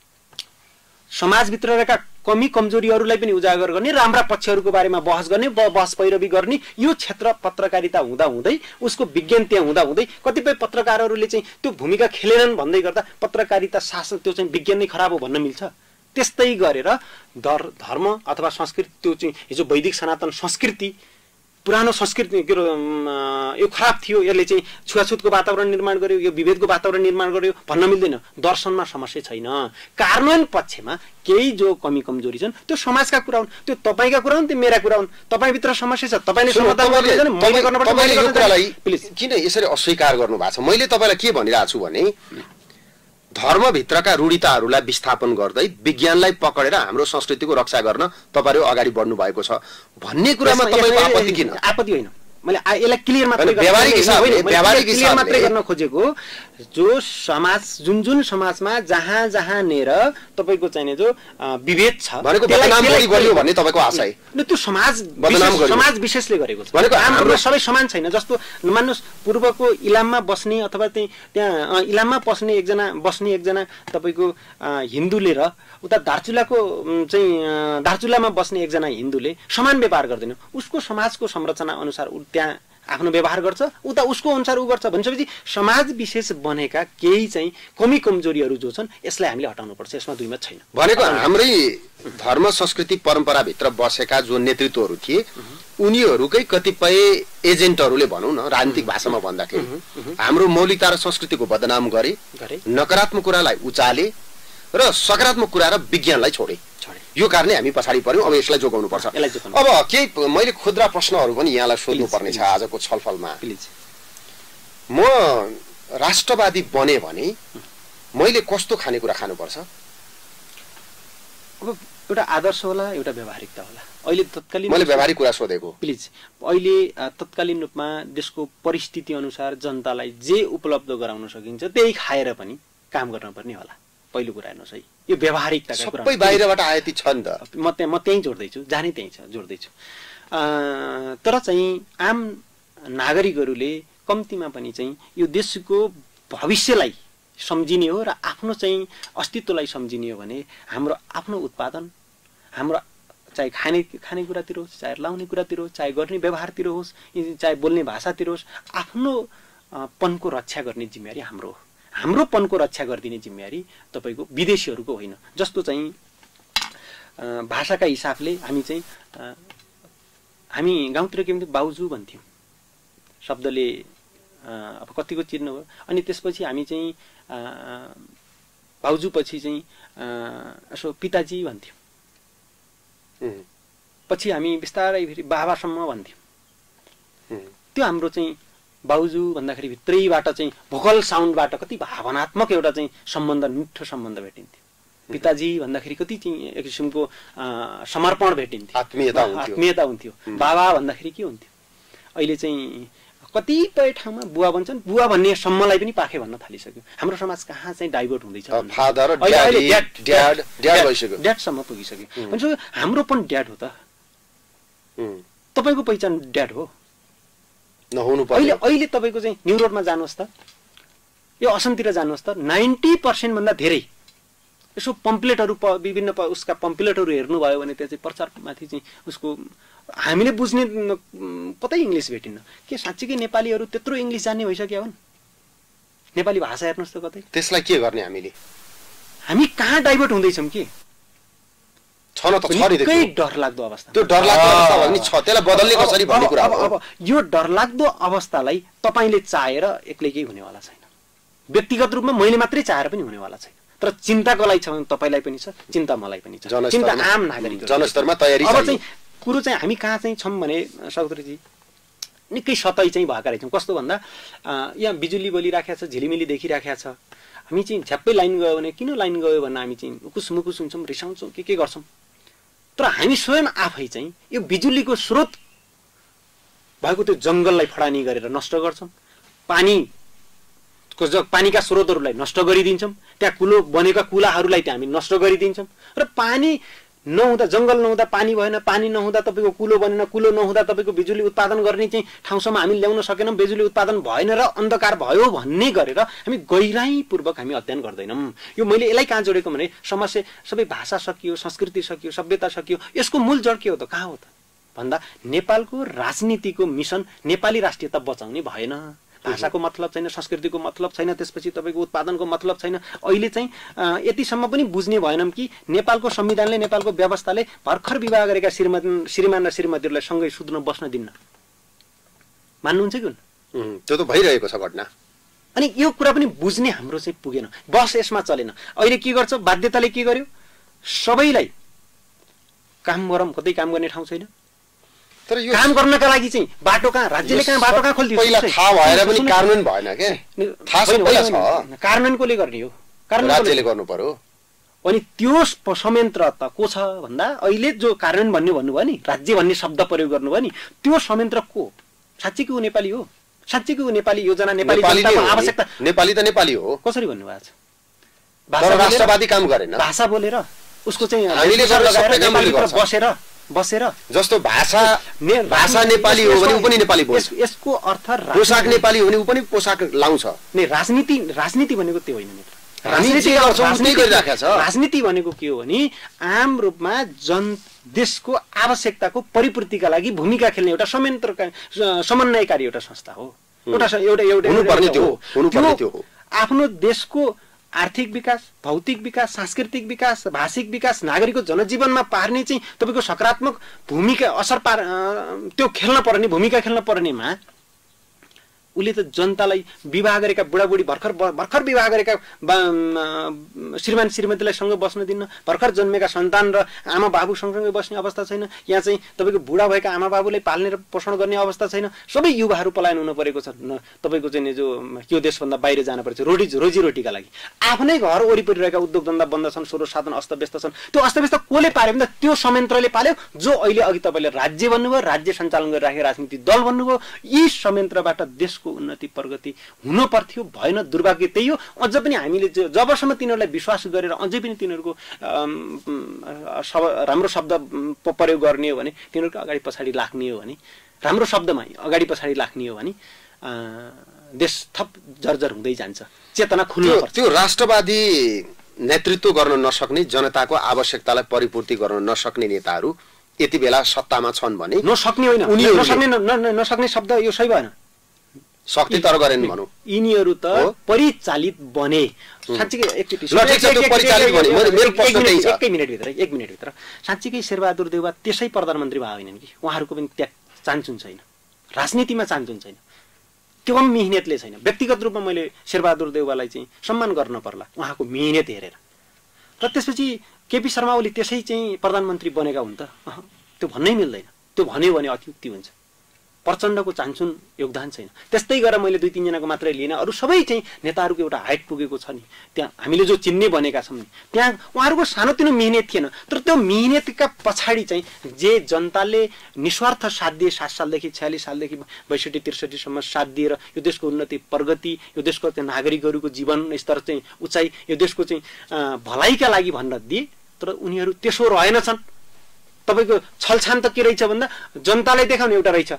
समाजभित्र रहेका कमी कमजोरीहरूलाई पनि उजागर गर्ने, राम्रा पक्षहरूको बारेमा बहस गर्ने, बहस पैरवी गर्ने, यो क्षेत्र पत्रकारिता हुँदा हुँदै उसको विज्ञान त्यहाँ हुँदा हुँदै कतिपय पत्रकारहरूले चाहिँ त्यो भूमिका खेलेनन् भन्दै गर्दा पत्रकारिता शासन त्यो चाहिँ विज्ञान नै खराब हो भन्न मिल्छ? त्यस्तै गरेर धर्म अथवा संस्कृति, त्यो चाहिँ हिजो वैदिक सनातन संस्कृति पुरानो संस्कृति के यो खराब थियो, यसले चाहिँ छुवाछुतको वातावरण निर्माण गर्यो, यो विभेदको वातावरण निर्माण गर्यो भन्न मिल्दैन। दर्शनमा समस्या छैन, कार्यान्वयन पक्षमा केही जो कमी कमजोरी छन् त्यो समाजका कुरा हुन्, त्यो तपाईँका कुरा हुन्, त्यो मेरा कुरा हुन्। तपाईँभित्र समस्या छ, तपाईँले समाधान गर्दैन, मैले गर्नुपर्छ। प्लिज किन यसरी अस्वीकार गर्नु भएको छ? मैले तपाईँलाई के भनिरहेको छु भने धर्मभित्रका रूढिताहरूलाई विस्थापन गर्दै विज्ञानलाई पकडेर हाम्रो संस्कृतिको रक्षा गर्न तपाईँहरू अगाडि बढ्नु भएको छ भन्ने कुरामा तपाईँको आपत्ति किन? आपत्ति होइन, मैले यसलाई क्लियर मात्रै व्यावहारिक हिसाबले व्यावहारिक क्लियर मात्रै गर्न खोजेको, जो समाज जुन जुन समाजमा जहाँ जहाँ नेर तपाईँको चाहिने जो विभेद छ भनेको बदनाम गरियो भन्ने तपाईँको आशा है? त्यो समाज समाज विशेषले गरेको छ, हाम्रो सबै समान छैन। जस्तो मान्नुहोस् पूर्वको इलाममा बस्ने अथवा त्यही त्यहाँ इलाममा बस्ने एकजना बस्ने एकजना तपाईँको हिन्दूले र उता दार्चुलाको चाहिँ दार्चुलामा बस्ने एकजना हिन्दूले समान व्यवहार गर्दैन, उसको समाजको संरचना अनुसार त्यहाँ आफ्नो व्यवहार गर्छ, उता उसको अनुसार ऊ गर्छ भनेपछि समाज विशेष बनेका केही चाहिँ कमी कमजोरीहरू जो छन् यसलाई हामीले हटाउनुपर्छ। यसमा दुई मत छैन। भनेको हाम्रै धर्म संस्कृति परम्पराभित्र बसेका जो नेतृत्वहरू थिए उनीहरूकै कतिपय एजेन्टहरूले भनौँ न राजनीतिक भाषामा भन्दाखेरि हाम्रो मौलिकता र संस्कृतिको बदनाम गरे, नकारात्मक कुरालाई उचाले र सकारात्मक कुरा र विज्ञानलाई छोडे। यो कारणले हामी पछाडि पर्यौं। अब यसलाई जोगाउनु पर्छ। अब केही मैले खुद्रा प्रश्नहरू पनि यहाँलाई सोध्नु पर्ने छ आजको छलफलमा। म राष्ट्रवादी बने भने मैले कस्तो खानेकुरा खानुपर्छ? अब एउटा आदर्श होला, एउटा व्यावहारिकता होला। अहिले तत्कालीन मैले व्यावहारिक कुरा सोधेको। प्लिज अहिले तत्कालीन रूपमा देशको परिस्थिति अनुसार जनतालाई जे उपलब्ध गराउन सकिन्छ त्यही खाएर पनि काम गर्नुपर्ने होला। पहिलो कुरा हेर्नुहोस् है, यो व्यावहारिकताका कुरा सबै बाहिरबाट आएती छ नि त। म त्यहाँ म त्यहीँ जोड्दैछु, जाने त्यहीँ छ जोड्दैछु। तर चाहिँ आम नागरिकहरूले कम्तीमा पनि चाहिँ यो देशको भविष्यलाई सम्झिने हो र आफ्नो चाहिँ अस्तित्वलाई सम्झिने हो भने हाम्रो आफ्नो उत्पादन, हाम्रो चाहे खाने खानेकुरातिर होस्, चाहे लाउने कुरातिर होस्, चाहे गर्ने व्यवहारतिर होस्, चाहे बोल्ने भाषातिर होस्, आफ्नो पनको रक्षा गर्ने जिम्मेवारी हाम्रो हो। हाम्रो पनको रक्षा गरिदिने जिम्मेवारी तपाईको विदेशीहरूको होइन। जस्तो चाहिँ भाषाका हिसाबले हामी चाहिँ हामी गाउँतिर के भन्थ्यौँ, बाउजू भन्थ्यौँ शब्दले अब कतिको चिर्नु भयो। अनि त्यसपछि हामी चाहिँ बाउजू पछि चाहिँ यसो पिताजी भन्थ्यौँ, पछि हामी बिस्तारै फेरि बाबासम्म भन्थ्यौँ। त्यो हाम्रो चाहिँ बाउजू भन्दाखेरि भित्रैबाट चाहिँ भोकल साउन्डबाट कति भावनात्मक एउटा चाहिँ सम्बन्ध, मिठो सम्बन्ध भेटिन्थ्यो। पिताजी भन्दाखेरि कति चाहिँ एक किसिमको समर्पण भेटिन्थ्यो, आत्मीयता हुन्थ्यो आत्मीयता हुन्थ्यो। बाबा भन्दाखेरि के हुन्थ्यो? अहिले चाहिँ कतिपय ठाउँमा बुवा भन्छन्, बुवा भन्ने सम्मलाई पनि पाखे भन्न थालिसक्यो। हाम्रो समाज कहाँ चाहिँ डाइभर्ट हुँदैछ, फादर ड्याडी ड्याड ड्याड भइसक्यो, ड्याडसम्म पुगिसक्यो। भन्छ हाम्रो पनि ड्याड हो त, तपाईको पहिचान ड्याड हो नहुनु पर्यो। अहिले अहिले तपाईको चाहिँ न्यु रोडमा जानुहोस् त, यो असमतिर जानुहोस् त, नाइन्टी पर्सेन्ट भन्दा धेरै यसो पम्पलेटहरू विभिन्न उसका पम्पलेटहरू हेर्नुभयो भने त्यो चाहिँ प्रचारमाथि चाहिँ उसको हामीले बुझ्ने कतै इङ्ग्लिस भेटिन्न। के साँच्चीकै नेपालीहरू त्यत्रो इङ्ग्लिस जान्ने भइसक्यो हुन्? नेपाली भाषा हेर्नुहोस् त कतै। त्यसलाई के गर्ने हामीले? हामी कहाँ डाइभर्ट हुँदैछौँ कि? छ न त, छ नि निकै डरलाग्दो अवस्था। त्यो डरलाग्दो अवस्था भने छ, त्यसलाई बदल्ने कसरी भन्ने कुरा हो। अब यो डरलाग्दो अवस्थालाई तपाईले चाहेर एक्लै केही हुनेवाला छैन। व्यक्तिगत रूपमा मैले मात्रै चाहेर पनि हुनेवाला छैन। तर चिन्ताको लागि छ भने तपाईलाई पनि छ, चिन्ता मलाई पनि छ, चिन्ता आम नागरिक जनस्तरमा तयारी छ। अब चाहिँ कुरो चाहिँ हामी कहाँ चाहिँ छौँ भने सौदरीजी निकै सतै चाहिँ भएका रहेछौँ। कस्तो भन्दा यहाँ बिजुली बोलिराखेको छ, झिलिमिली देखिराखेको छ, हामी चाहिँ झ्याप्पै लाइन गयो भने किन लाइन गयो भनेर हामी चाहिँ उकुस मुकुस हुन्छौँ, रिसाउँछौँ, के के गर्छौँ। तर हामी स्वयं आफै चाहिँ यो बिजुलीको स्रोत भएको त्यो जङ्गललाई फडानी गरेर नष्ट गर्छौँ, पानी पानीका स्रोतहरूलाई नष्ट गरिदिन्छौँ, त्यहाँ कुलो बनेका कुलाहरूलाई त्यहाँ हामी नष्ट गरिदिन्छौँ। र पानी नहुँदा, जङ्गल नहुँदा पानी भएन, पानी नहुँदा तपाईँको कुलो बनेन, कुलो नहुँदा तपाईँको बिजुली उत्पादन गर्ने चाहिँ ठाउँसम्म हामी ल्याउन सकेनौँ, बिजुली उत्पादन भएन र अन्धकार भयो भन्ने गरेर हामी गहिराईपूर्वक हामी अध्ययन गर्दैनौँ। यो मैले यसलाई कहाँ जोडेको भने समस्या सबै भाषा सकियो, संस्कृति सकियो, सभ्यता सकियो, यसको मूल जड के हो त, कहाँ हो त भन्दा नेपालको राजनीतिको मिसन नेपाली राष्ट्रियता बचाउने भएन। भाषाको मतलब छैन, संस्कृतिको मतलब छैन, त्यसपछि तपाईँको उत्पादनको मतलब छैन। अहिले चाहिँ यतिसम्म पनि बुझ्ने भएनौँ कि नेपालको संविधानले, नेपालको व्यवस्थाले भर्खर विवाह गरेका श्रीमान श्रीमान र श्रीमतीहरूलाई सँगै सुत्न बस्न दिन्न। मान्नुहुन्छ कि? त्यो त भइरहेको छ घटना। अनि यो कुरा पनि बुझ्ने हाम्रो चाहिँ पुगेन, बस यसमा चलेन। अहिले के गर्छ, बाध्यताले के गर्यो, सबैलाई काम गरौँ, कतै काम गर्ने ठाउँ छैन। तर यो काम गर्नका लागि चाहिँ बाटो कहाँ, राज्यले कहाँ बाटो कहाँ खोलिदियो? पहिला थाहा भएर पनि कानुन भएन के? थाहा सबैलाई छ, कार्यान्वयन कसले गर्ने हो? राज्यले गर्नु पर्यो। अनि त्यो संयन्त्र त को छ भन्दा अहिले जो कार्यान्वयन भन्ने भन्नुभयो नि, राज्य भन्ने शब्द प्रयोग गर्नुभयो नि, त्यो संयन्त्र को? साँच्चै को नेपाली हो? साँच्चै को नेपाली योजना, नेपाली जनताको आवश्यकता? नेपाली त नेपाली हो। कसरी भन्नुभएको छ? भाषा राष्ट्रवादी काम गरेन, भाषा बोलेर उसको चाहिँ हामीले बसेर बसेर जस्तो भाषा भाषा नेपाली हो भने उ पनि नेपाली बोल्छ। यसको अर्थ पोसाक नेपाली हो भने उ पनि पोसाक लाउँछ। नि राजनीति राजनीति भनेको त्यो होइन मित्र। राजनीति गरिराखेको छ। राजनीति भनेको के हो भने आम रूपमा जन देशको आवश्यकताको परिपूर्तिका लागि भूमिका खेल्ने एउटा संयन्त्रका समन्वयकारी एउटा संस्था हो। एउटा एउटा एउटा हुनुपर्ने त्यो हुनुपर्ने त्यो हो। आफ्नो देशको आर्थिक विकास, भौतिक विकास, सांस्कृतिक विकास, भाषिक विकास, नागरिकको जनजीवनमा पार्ने चाहिँ तपाईको सकारात्मक भूमिका असर पार त्यो खेल्न पर्ने भूमिका खेल्न पर्नेमा उले त जनतालाई विवाह गरेका बुढाबुढी भर्खर भर्खर विवाह गरेका श्रीमान श्रीमतीलाई सँग बस्न दिन्न, भर्खर जन्मेका सन्तान र आमा बाबु सँगसँगै बस्ने अवस्था छैन। यहाँ चाहिँ तपाईको बुढा भएका आमा बाबुलाई पाल्ने र पोषण गर्ने अवस्था छैन। सबै युवाहरू पलायन हुन परेको छ। तपाईको चाहिँ जो यो देशभन्दा बाहिर जान परेको छ रोटी रोजीरोटीका लागि। आफ्नै घर वरिपरि रहेका उद्योग धन्दा बन्द छन्, स्रोत साधन अस्तव्यस्त छन्। त्यो अस्तव्यस्त कसले पार्यो भने त्यो संयन्त्रले पाल्यो, जो अहिले अघि तपाईँले राज्य भन्नुभयो, राज्य सञ्चालन गरिराखेको राजनीतिक दल भन्नुभयो। यी संयन्त्रबाट देश उन्नति प्रगति हुन पर्थ्यो, भएन। दुर्भाग्य त्यही हो। अझ पनि हामीले जबसम्म तिनीहरूलाई विश्वास गरेर अझै पनि तिनीहरूको राम्रो शब्द प्रयोग गर्ने हो भने, तिनीहरूको अगाडि पछाडि लाग्ने हो भने, राम्रो शब्दमा अगाडि पछाडि लाग्ने हो भने देश थप जर्जर हुँदै जान्छ। चेतना खुल्न पर्छ। त्यो राष्ट्रवादी नेतृत्व गर्न नसक्ने, जनताको आवश्यकतालाई परिपूर्ति गर्न नसक्ने नेताहरू यति बेला सत्तामा छन् भने नसक्ने होइन, नसक्ने नसक्ने शब्द यो सही भएन। शक्ति तर गरेन भनौं। यिनीहरू त परिचालित बने। साँच्चीकै एकचोटि एकै मिनट भित्र एक मिनट भित्र साँच्चीकै शेरबहादुर देउवा त्यसै प्रधानमन्त्री भए होइनन् कि? उहाँहरूको पनि त्यहाँ चान्चुन छैन, राजनीतिमा चान्चुन छैन, कम मिहिनेतले छैन। व्यक्तिगत रूपमा मैले शेरबहादुर देउवालाई चाहिँ सम्मान गर्न पर्ला उहाँको मिहिनेत हेरेर। र त्यसपछि केपी शर्मा ओली त्यसै चाहिँ प्रधानमन्त्री बनेका हुन् त? त्यो भन्नै मिल्दैन। त्यो भन्यो भने अत्युक्ति हुन्छ। प्रचण्डको चान्चुन योगदान छैन। त्यस्तै गरेर मैले दुई तीनजनाको मात्रै लिएन, अरू सबै चाहिँ नेताहरूको एउटा हाइट पुगेको छ नि। त्यहाँ हामीले जो चिन्ने बनेका छौँ नि, त्यहाँ उहाँहरूको सानोतिनो मिहिनेत थिएन। तर त्यो मिहिनेतका पछाडि चाहिँ जे जनताले निस्वार्थ साथ दिए, सात सालदेखि छयालिस सालदेखि बैसठी त्रिसठीसम्म साथ दिएर यो देशको उन्नति प्रगति, यो देशको चाहिँ नागरिकहरूको जीवन स्तर चाहिँ उचाइ, यो देशको चाहिँ भलाइका लागि भनेर दिए। तर उनीहरू त्यसो रहेनछन्। तपाईँको छलछान त के रहेछ भन्दा जनतालाई देखाउने एउटा रहेछ,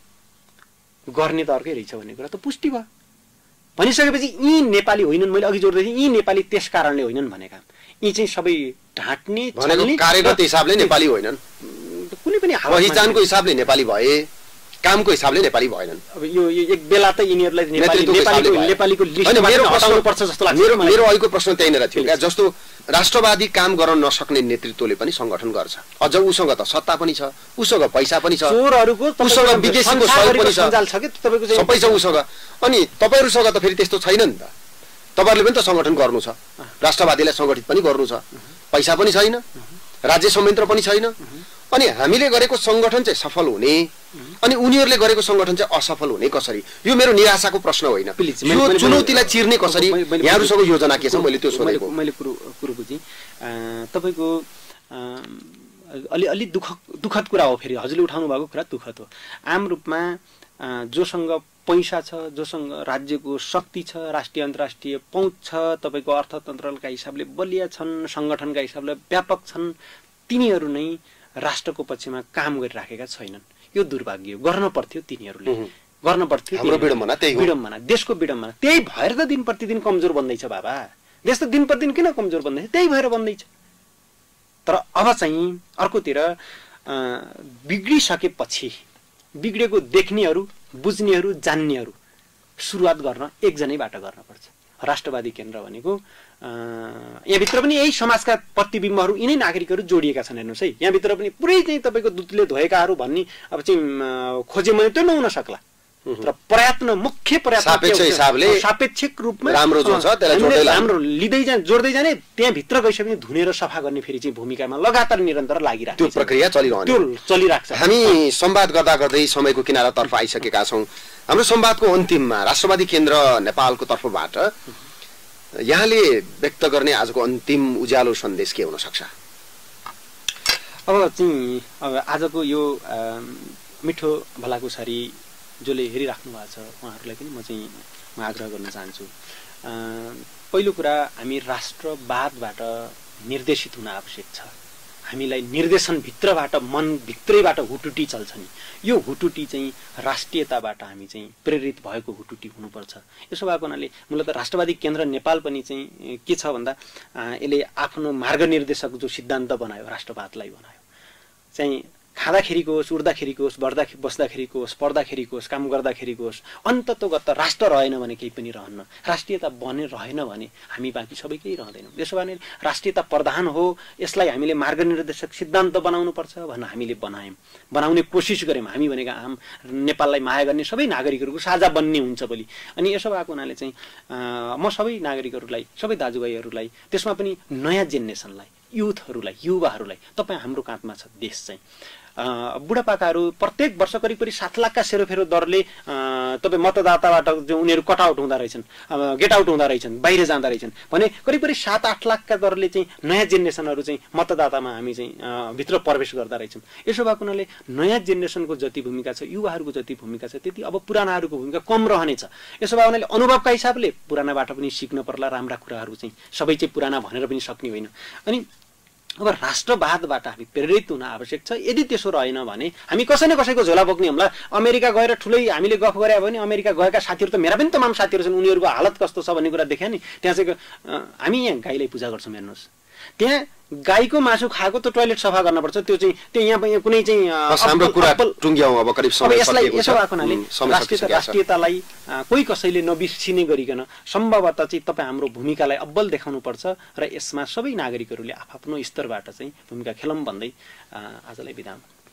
गर्ने त अर्कै रहेछ भन्ने कुरा त पुष्टि भयो। भनिसकेपछि यी नेपाली होइनन्, मैले अघि जोड्दै थिएँ, यी नेपाली त्यस कारणले होइनन् भनेका। यी चाहिँ सबै ढाँट्ने कार्यगत हिसाबले नेपाली होइनन्, कुनै पनि पहिचानको हिसाबले नेपाली भए, कामको हिसाबले नेपाली भएनन्। अब यो एक बेला त यिनीहरूलाई नेपालीको लिस्टबाट हटाउनु पर्छ जस्तो लाग्छ। मेरो मेरो अहिलेको प्रश्न त्यहीँनिर थियो क्या। जस्तो राष्ट्रवादी काम गर्न नसक्ने नेतृत्वले पनि संगठन गर्छ। अझ उसँग त सत्ता पनि छ, उसँग पैसा पनि छ, उसँग विदेशीको सहयोग पनि छ, सबै छ उसँग। अनि तपाईँहरूसँग त फेरि त्यस्तो छैन नि त। तपाईँहरूले पनि त संगठन गर्नु छ, राष्ट्रवादीलाई संगठित पनि गर्नु छ, पैसा पनि छैन, राज्य संयन्त्र पनि छैन। अनि हामीले गरेको संगठन चाहिँ सफल हुने अनि उनीहरूले गरेको संगठन चाहिँ असफल हुने कसरी? यो मेरो निराशाको प्रश्न होइन। यो चुनौतीलाई चिर्ने कसरी? यहाँहरूसँग योजना के छ? मैले त्यो सोधेको। मैले कुरो कुरो बुझेँ। तपाईँको अलि अलि दुःख दुःखद कुरा हो। फेरि हजुरले उठाउनु भएको कुरा दुःखद हो। आम रूपमा जोसँग पैसा छ, जोसँग राज्यको शक्ति छ, राष्ट्रिय अन्तर्राष्ट्रिय पहुँच छ, तपाईँको अर्थतन्त्रका हिसाबले बलिया छन्, सङ्गठनका हिसाबले व्यापक छन्, तिनीहरू नै राष्ट्रको पक्षमा काम गरिराखेका छैनन्। यो दुर्भाग्य हो। गर्न पर्थ्यो तिनीहरूले, गर्न पर्थ्यो। हाम्रो विडम्बना त्यही हो। विडम्बना, देशको विडम्बना। त्यही भएर त दिन प्रतिदिन कमजोर बन्दैछ बाबा। देश त दिन प्रतिदिन किन कमजोर बन्दैछ? त्यही भएर बन्दैछ। तर अब चाहिँ अर्कोतिर बिग्रिसकेपछि बिग्रेको देख्नेहरू, बुझ्नेहरू, जान्नेहरू सुरुवात गर्न एकजनैबाट गर्नुपर्छ। राष्ट्रवादी केन्द्र भनेको यहाँभित्र पनि यही समाजका प्रतिबिम्बहरू, यिनै नागरिकहरू जोडिएका छन्। हेर्नुहोस् है, यहाँभित्र पनि पुरै चाहिँ तपाईँको दुधले धोएकाहरू भन्ने अब चाहिँ खोजे मैले त्यो नहुन सक्ला। तर प्रयत्न, मुख्य प्रयत्न सापेक्ष हिसाबले सापेक्षिक रूपमा राम्रो जो छ त्यसलाई जोड्दै राम्रो लिँदै जाने, जोड्दै जाने, त्यहाँभित्र गइसक्ने धुनेर सफा गर्ने फेरि चाहिँ भूमिकामा लगातार निरन्तर लागिरहेको त्यो प्रक्रिया चलिरहन्छ, त्यो चलिरहेको छ। हामी संवाद गर्दा गर्दै समयको किनारातर्फ आइसकेका छौँ। हाम्रो संवादको अन्तिममा राष्ट्रवादी केन्द्र नेपालको तर्फबाट यहाँले व्यक्त गर्ने आजको अन्तिम उज्यालो सन्देश के हुन सक्छ? अब चाहिँ अब आजको यो मिठो भलाकुसारी जसले हेरिराख्नु भएको छ उहाँहरूलाई पनि म चाहिँ म आग्रह गर्न चाहन्छु। पहिलो कुरा, हामी राष्ट्रवादबाट निर्देशित हुन आवश्यक छ। हामीलाई निर्देशनभित्रबाट, मनभित्रैबाट हुटुटी चल्छ नि, यो हुटुटी चाहिँ राष्ट्रियताबाट हामी चाहिँ प्रेरित भएको हुटुटी हुनुपर्छ। यसो भएको हुनाले मूलतः राष्ट्रवादी केन्द्र नेपाल पनि चाहिँ के छ भन्दा यसले आफ्नो मार्गनिर्देशक जो सिद्धान्त बनायो राष्ट्रवादलाई बनायो। चाहिँ खाँदाखेरिको होस्, उड्दाखेरिको होस्, बढ्दा बस्दाखेरिको होस्, पढ्दाखेरिको होस्, काम गर्दाखेरिको होस्, अन्ततोगत राष्ट्र रहेन भने केही पनि रहन्न। राष्ट्रियता बने रहेन भने हामी बाँकी सबै केही रहँदैनौँ। त्यसो भने राष्ट्रियता प्रधान हो, यसलाई हामीले मार्गनिर्देशक सिद्धान्त बनाउनुपर्छ भनेर हामीले बनायौँ, बनाउने कोसिस गऱ्यौँ। हामी भनेका आम नेपाललाई माया गर्ने सबै नागरिकहरूको साझा बन्ने हुन्छ भोलि। अनि यसो भएको हुनाले चाहिँ म सबै नागरिकहरूलाई, सबै दाजुभाइहरूलाई, त्यसमा पनि नयाँ जेनेरेसनलाई, युथहरूलाई, युवाहरूलाई, तपाईँ हाम्रो काँधमा छ देश चाहिँ। बुढापाकाहरू प्रत्येक वर्ष करिब करिब सात लाखका सेरोफेरो दरले तपाईँ मतदाताबाट जो उनीहरू कट आउट हुँदा रहेछन्, गेट आउट हुँदा रहेछन्, बाहिर जाँदा रहेछन् भने करिब करिब सात आठ लाखका दरले चाहिँ नयाँ जेनेरेसनहरू चाहिँ मतदातामा हामी चाहिँ भित्र प्रवेश गर्दा रहेछौँ। यसो भएको हुनाले नयाँ जेनेरेसनको जति भूमिका छ, युवाहरूको जति भूमिका छ, त्यति अब पुरानाहरूको भूमिका कम रहनेछ। यसो भएको हुनाले अनुभवका हिसाबले पुरानाबाट पनि सिक्न पर्ला, राम्रा कुराहरू चाहिँ सबै चाहिँ पुराना भनेर पनि सक्ने होइन। अनि अब राष्ट्रवादबाट हामी प्रेरित हुन आवश्यक छ। यदि त्यसो रहेन भने हामी कसै न कसैको झोला बोक्ने हुँला। अमेरिका गएर ठुलै हामीले गफ गरे भने अमेरिका गएका साथीहरू त मेरा पनि तमाम साथीहरू छन्, उनीहरूको हालत कस्तो छ भन्ने कुरा देख्या नि। त्यहाँ चाहिँ हामी यहाँ गाईलाई पूजा गर्छौँ, हेर्नुहोस्, त्यहाँ गाईको मासु खाएको त टोयलेट सफा गर्न पर्छ, त्यो चाहिँ त्यो यहाँ कुनै चाहिँ हाम्रो कुरा टुङ्ग्याउँ। अब करिब समय यसलाई यसो भएको हुनाले राष्ट्रियता राष्ट्रियतालाई कोही कसैले नबिर्सिने गरिकन सम्भवतः चाहिँ तपाईँ हाम्रो भूमिकालाई अब्बल देखाउनु पर्छ र यसमा सबै नागरिकहरूले आफ्नो स्तरबाट चाहिँ भूमिका खेलौँ भन्दै आजलाई बिदा।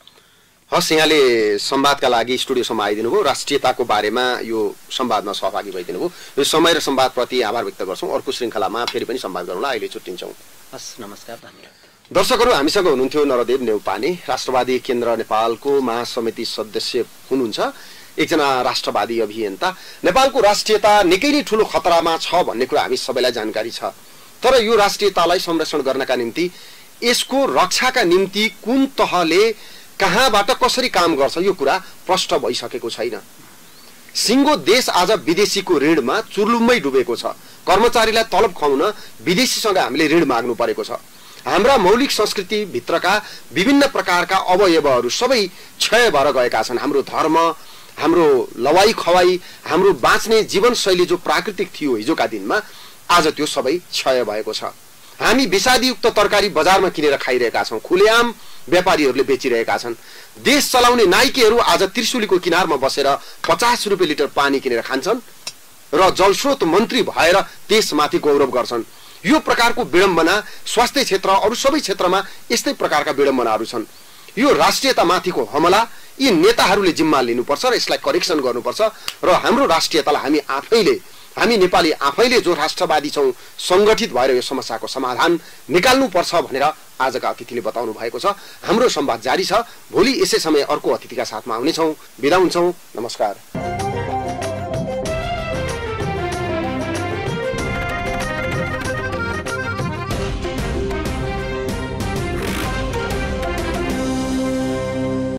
हस्, यहाँले संवादका लागि स्टुडियोसम्म आइदिनु भयो, राष्ट्रियताको बारेमा यो संवादमा सहभागी भइदिनु भयो। यो समय र संवादप्रति आभार व्यक्त गर्छौँ। अर्को श्रृङ्खलामा फेरि पनि संवाद गरौँला। अहिले छुट्टिन्छौँ। हस्, नमस्कार, धन्यवाद। दर्शकहरू, हामीसँग हुनुहुन्थ्यो नरदेव नेउपाने, राष्ट्रवादी केन्द्र नेपालको महासमिति सदस्य हुनुहुन्छ, एकजना राष्ट्रवादी अभियन्ता। नेपालको राष्ट्रियता निकै नै ठुलो खतरामा छ भन्ने कुरा हामी सबैलाई जानकारी छ। तर यो राष्ट्रियतालाई संरक्षण गर्नका निम्ति, यसको रक्षाका निम्ति कुन तहले कहाँबाट कसरी काम गर्छ यो कुरा प्रष्ट भइसकेको छैन। सिङ्गो देश आज विदेशीको ऋणमा चुर्लुम्मै डुबेको छ। कर्मचारीलाई तलब खुवाउन विदेशीसँग हामीले ऋण माग्नु परेको छ। हाम्रा मौलिक संस्कृति भित्रका विभिन्न प्रकारका अवयवहरू सबै क्षय भएर गएका छन्। हाम्रो धर्म, हाम्रो लवाई खवाई, हाम्रो बाँच्ने जीवनशैली जो प्राकृतिक थियो हिजोका दिनमा, आज त्यो सबै क्षय भएको छ। हामी विषादीयुक्त तरकारी बजारमा किनेर खाइरहेका छौँ, खुलेआम व्यापारीहरूले बेचिरहेका छन्। देश चलाउने नाइकेहरू आज त्रिशुलीको किनारमा बसेर पचास रुपियाँ लिटर पानी किनेर खान्छन् र जलस्रोत मन्त्री भएर त्यसमाथि गौरव गर्छन्। यो प्रकारको विडम्बना स्वास्थ्य क्षेत्र, अरू सबै क्षेत्रमा यस्तै प्रकारका विडम्बनाहरू छन्। यो राष्ट्रियतामाथिको हमला यी नेताहरूले जिम्मा लिनुपर्छ र यसलाई करेक्सन गर्नुपर्छ र हाम्रो राष्ट्रियतालाई हामी आफैले, हामी नेपाली आफैले जो राष्ट्रवादी छौँ, सङ्गठित भएर यो समस्याको समाधान निकाल्नुपर्छ भनेर आजका अतिथिले बताउनु भएको छ। हाम्रो संवाद जारी छ। भोलि यसै समय अर्को अतिथिका साथमा आउनेछौँ। बिदा हुन्छौँ। नमस्कार।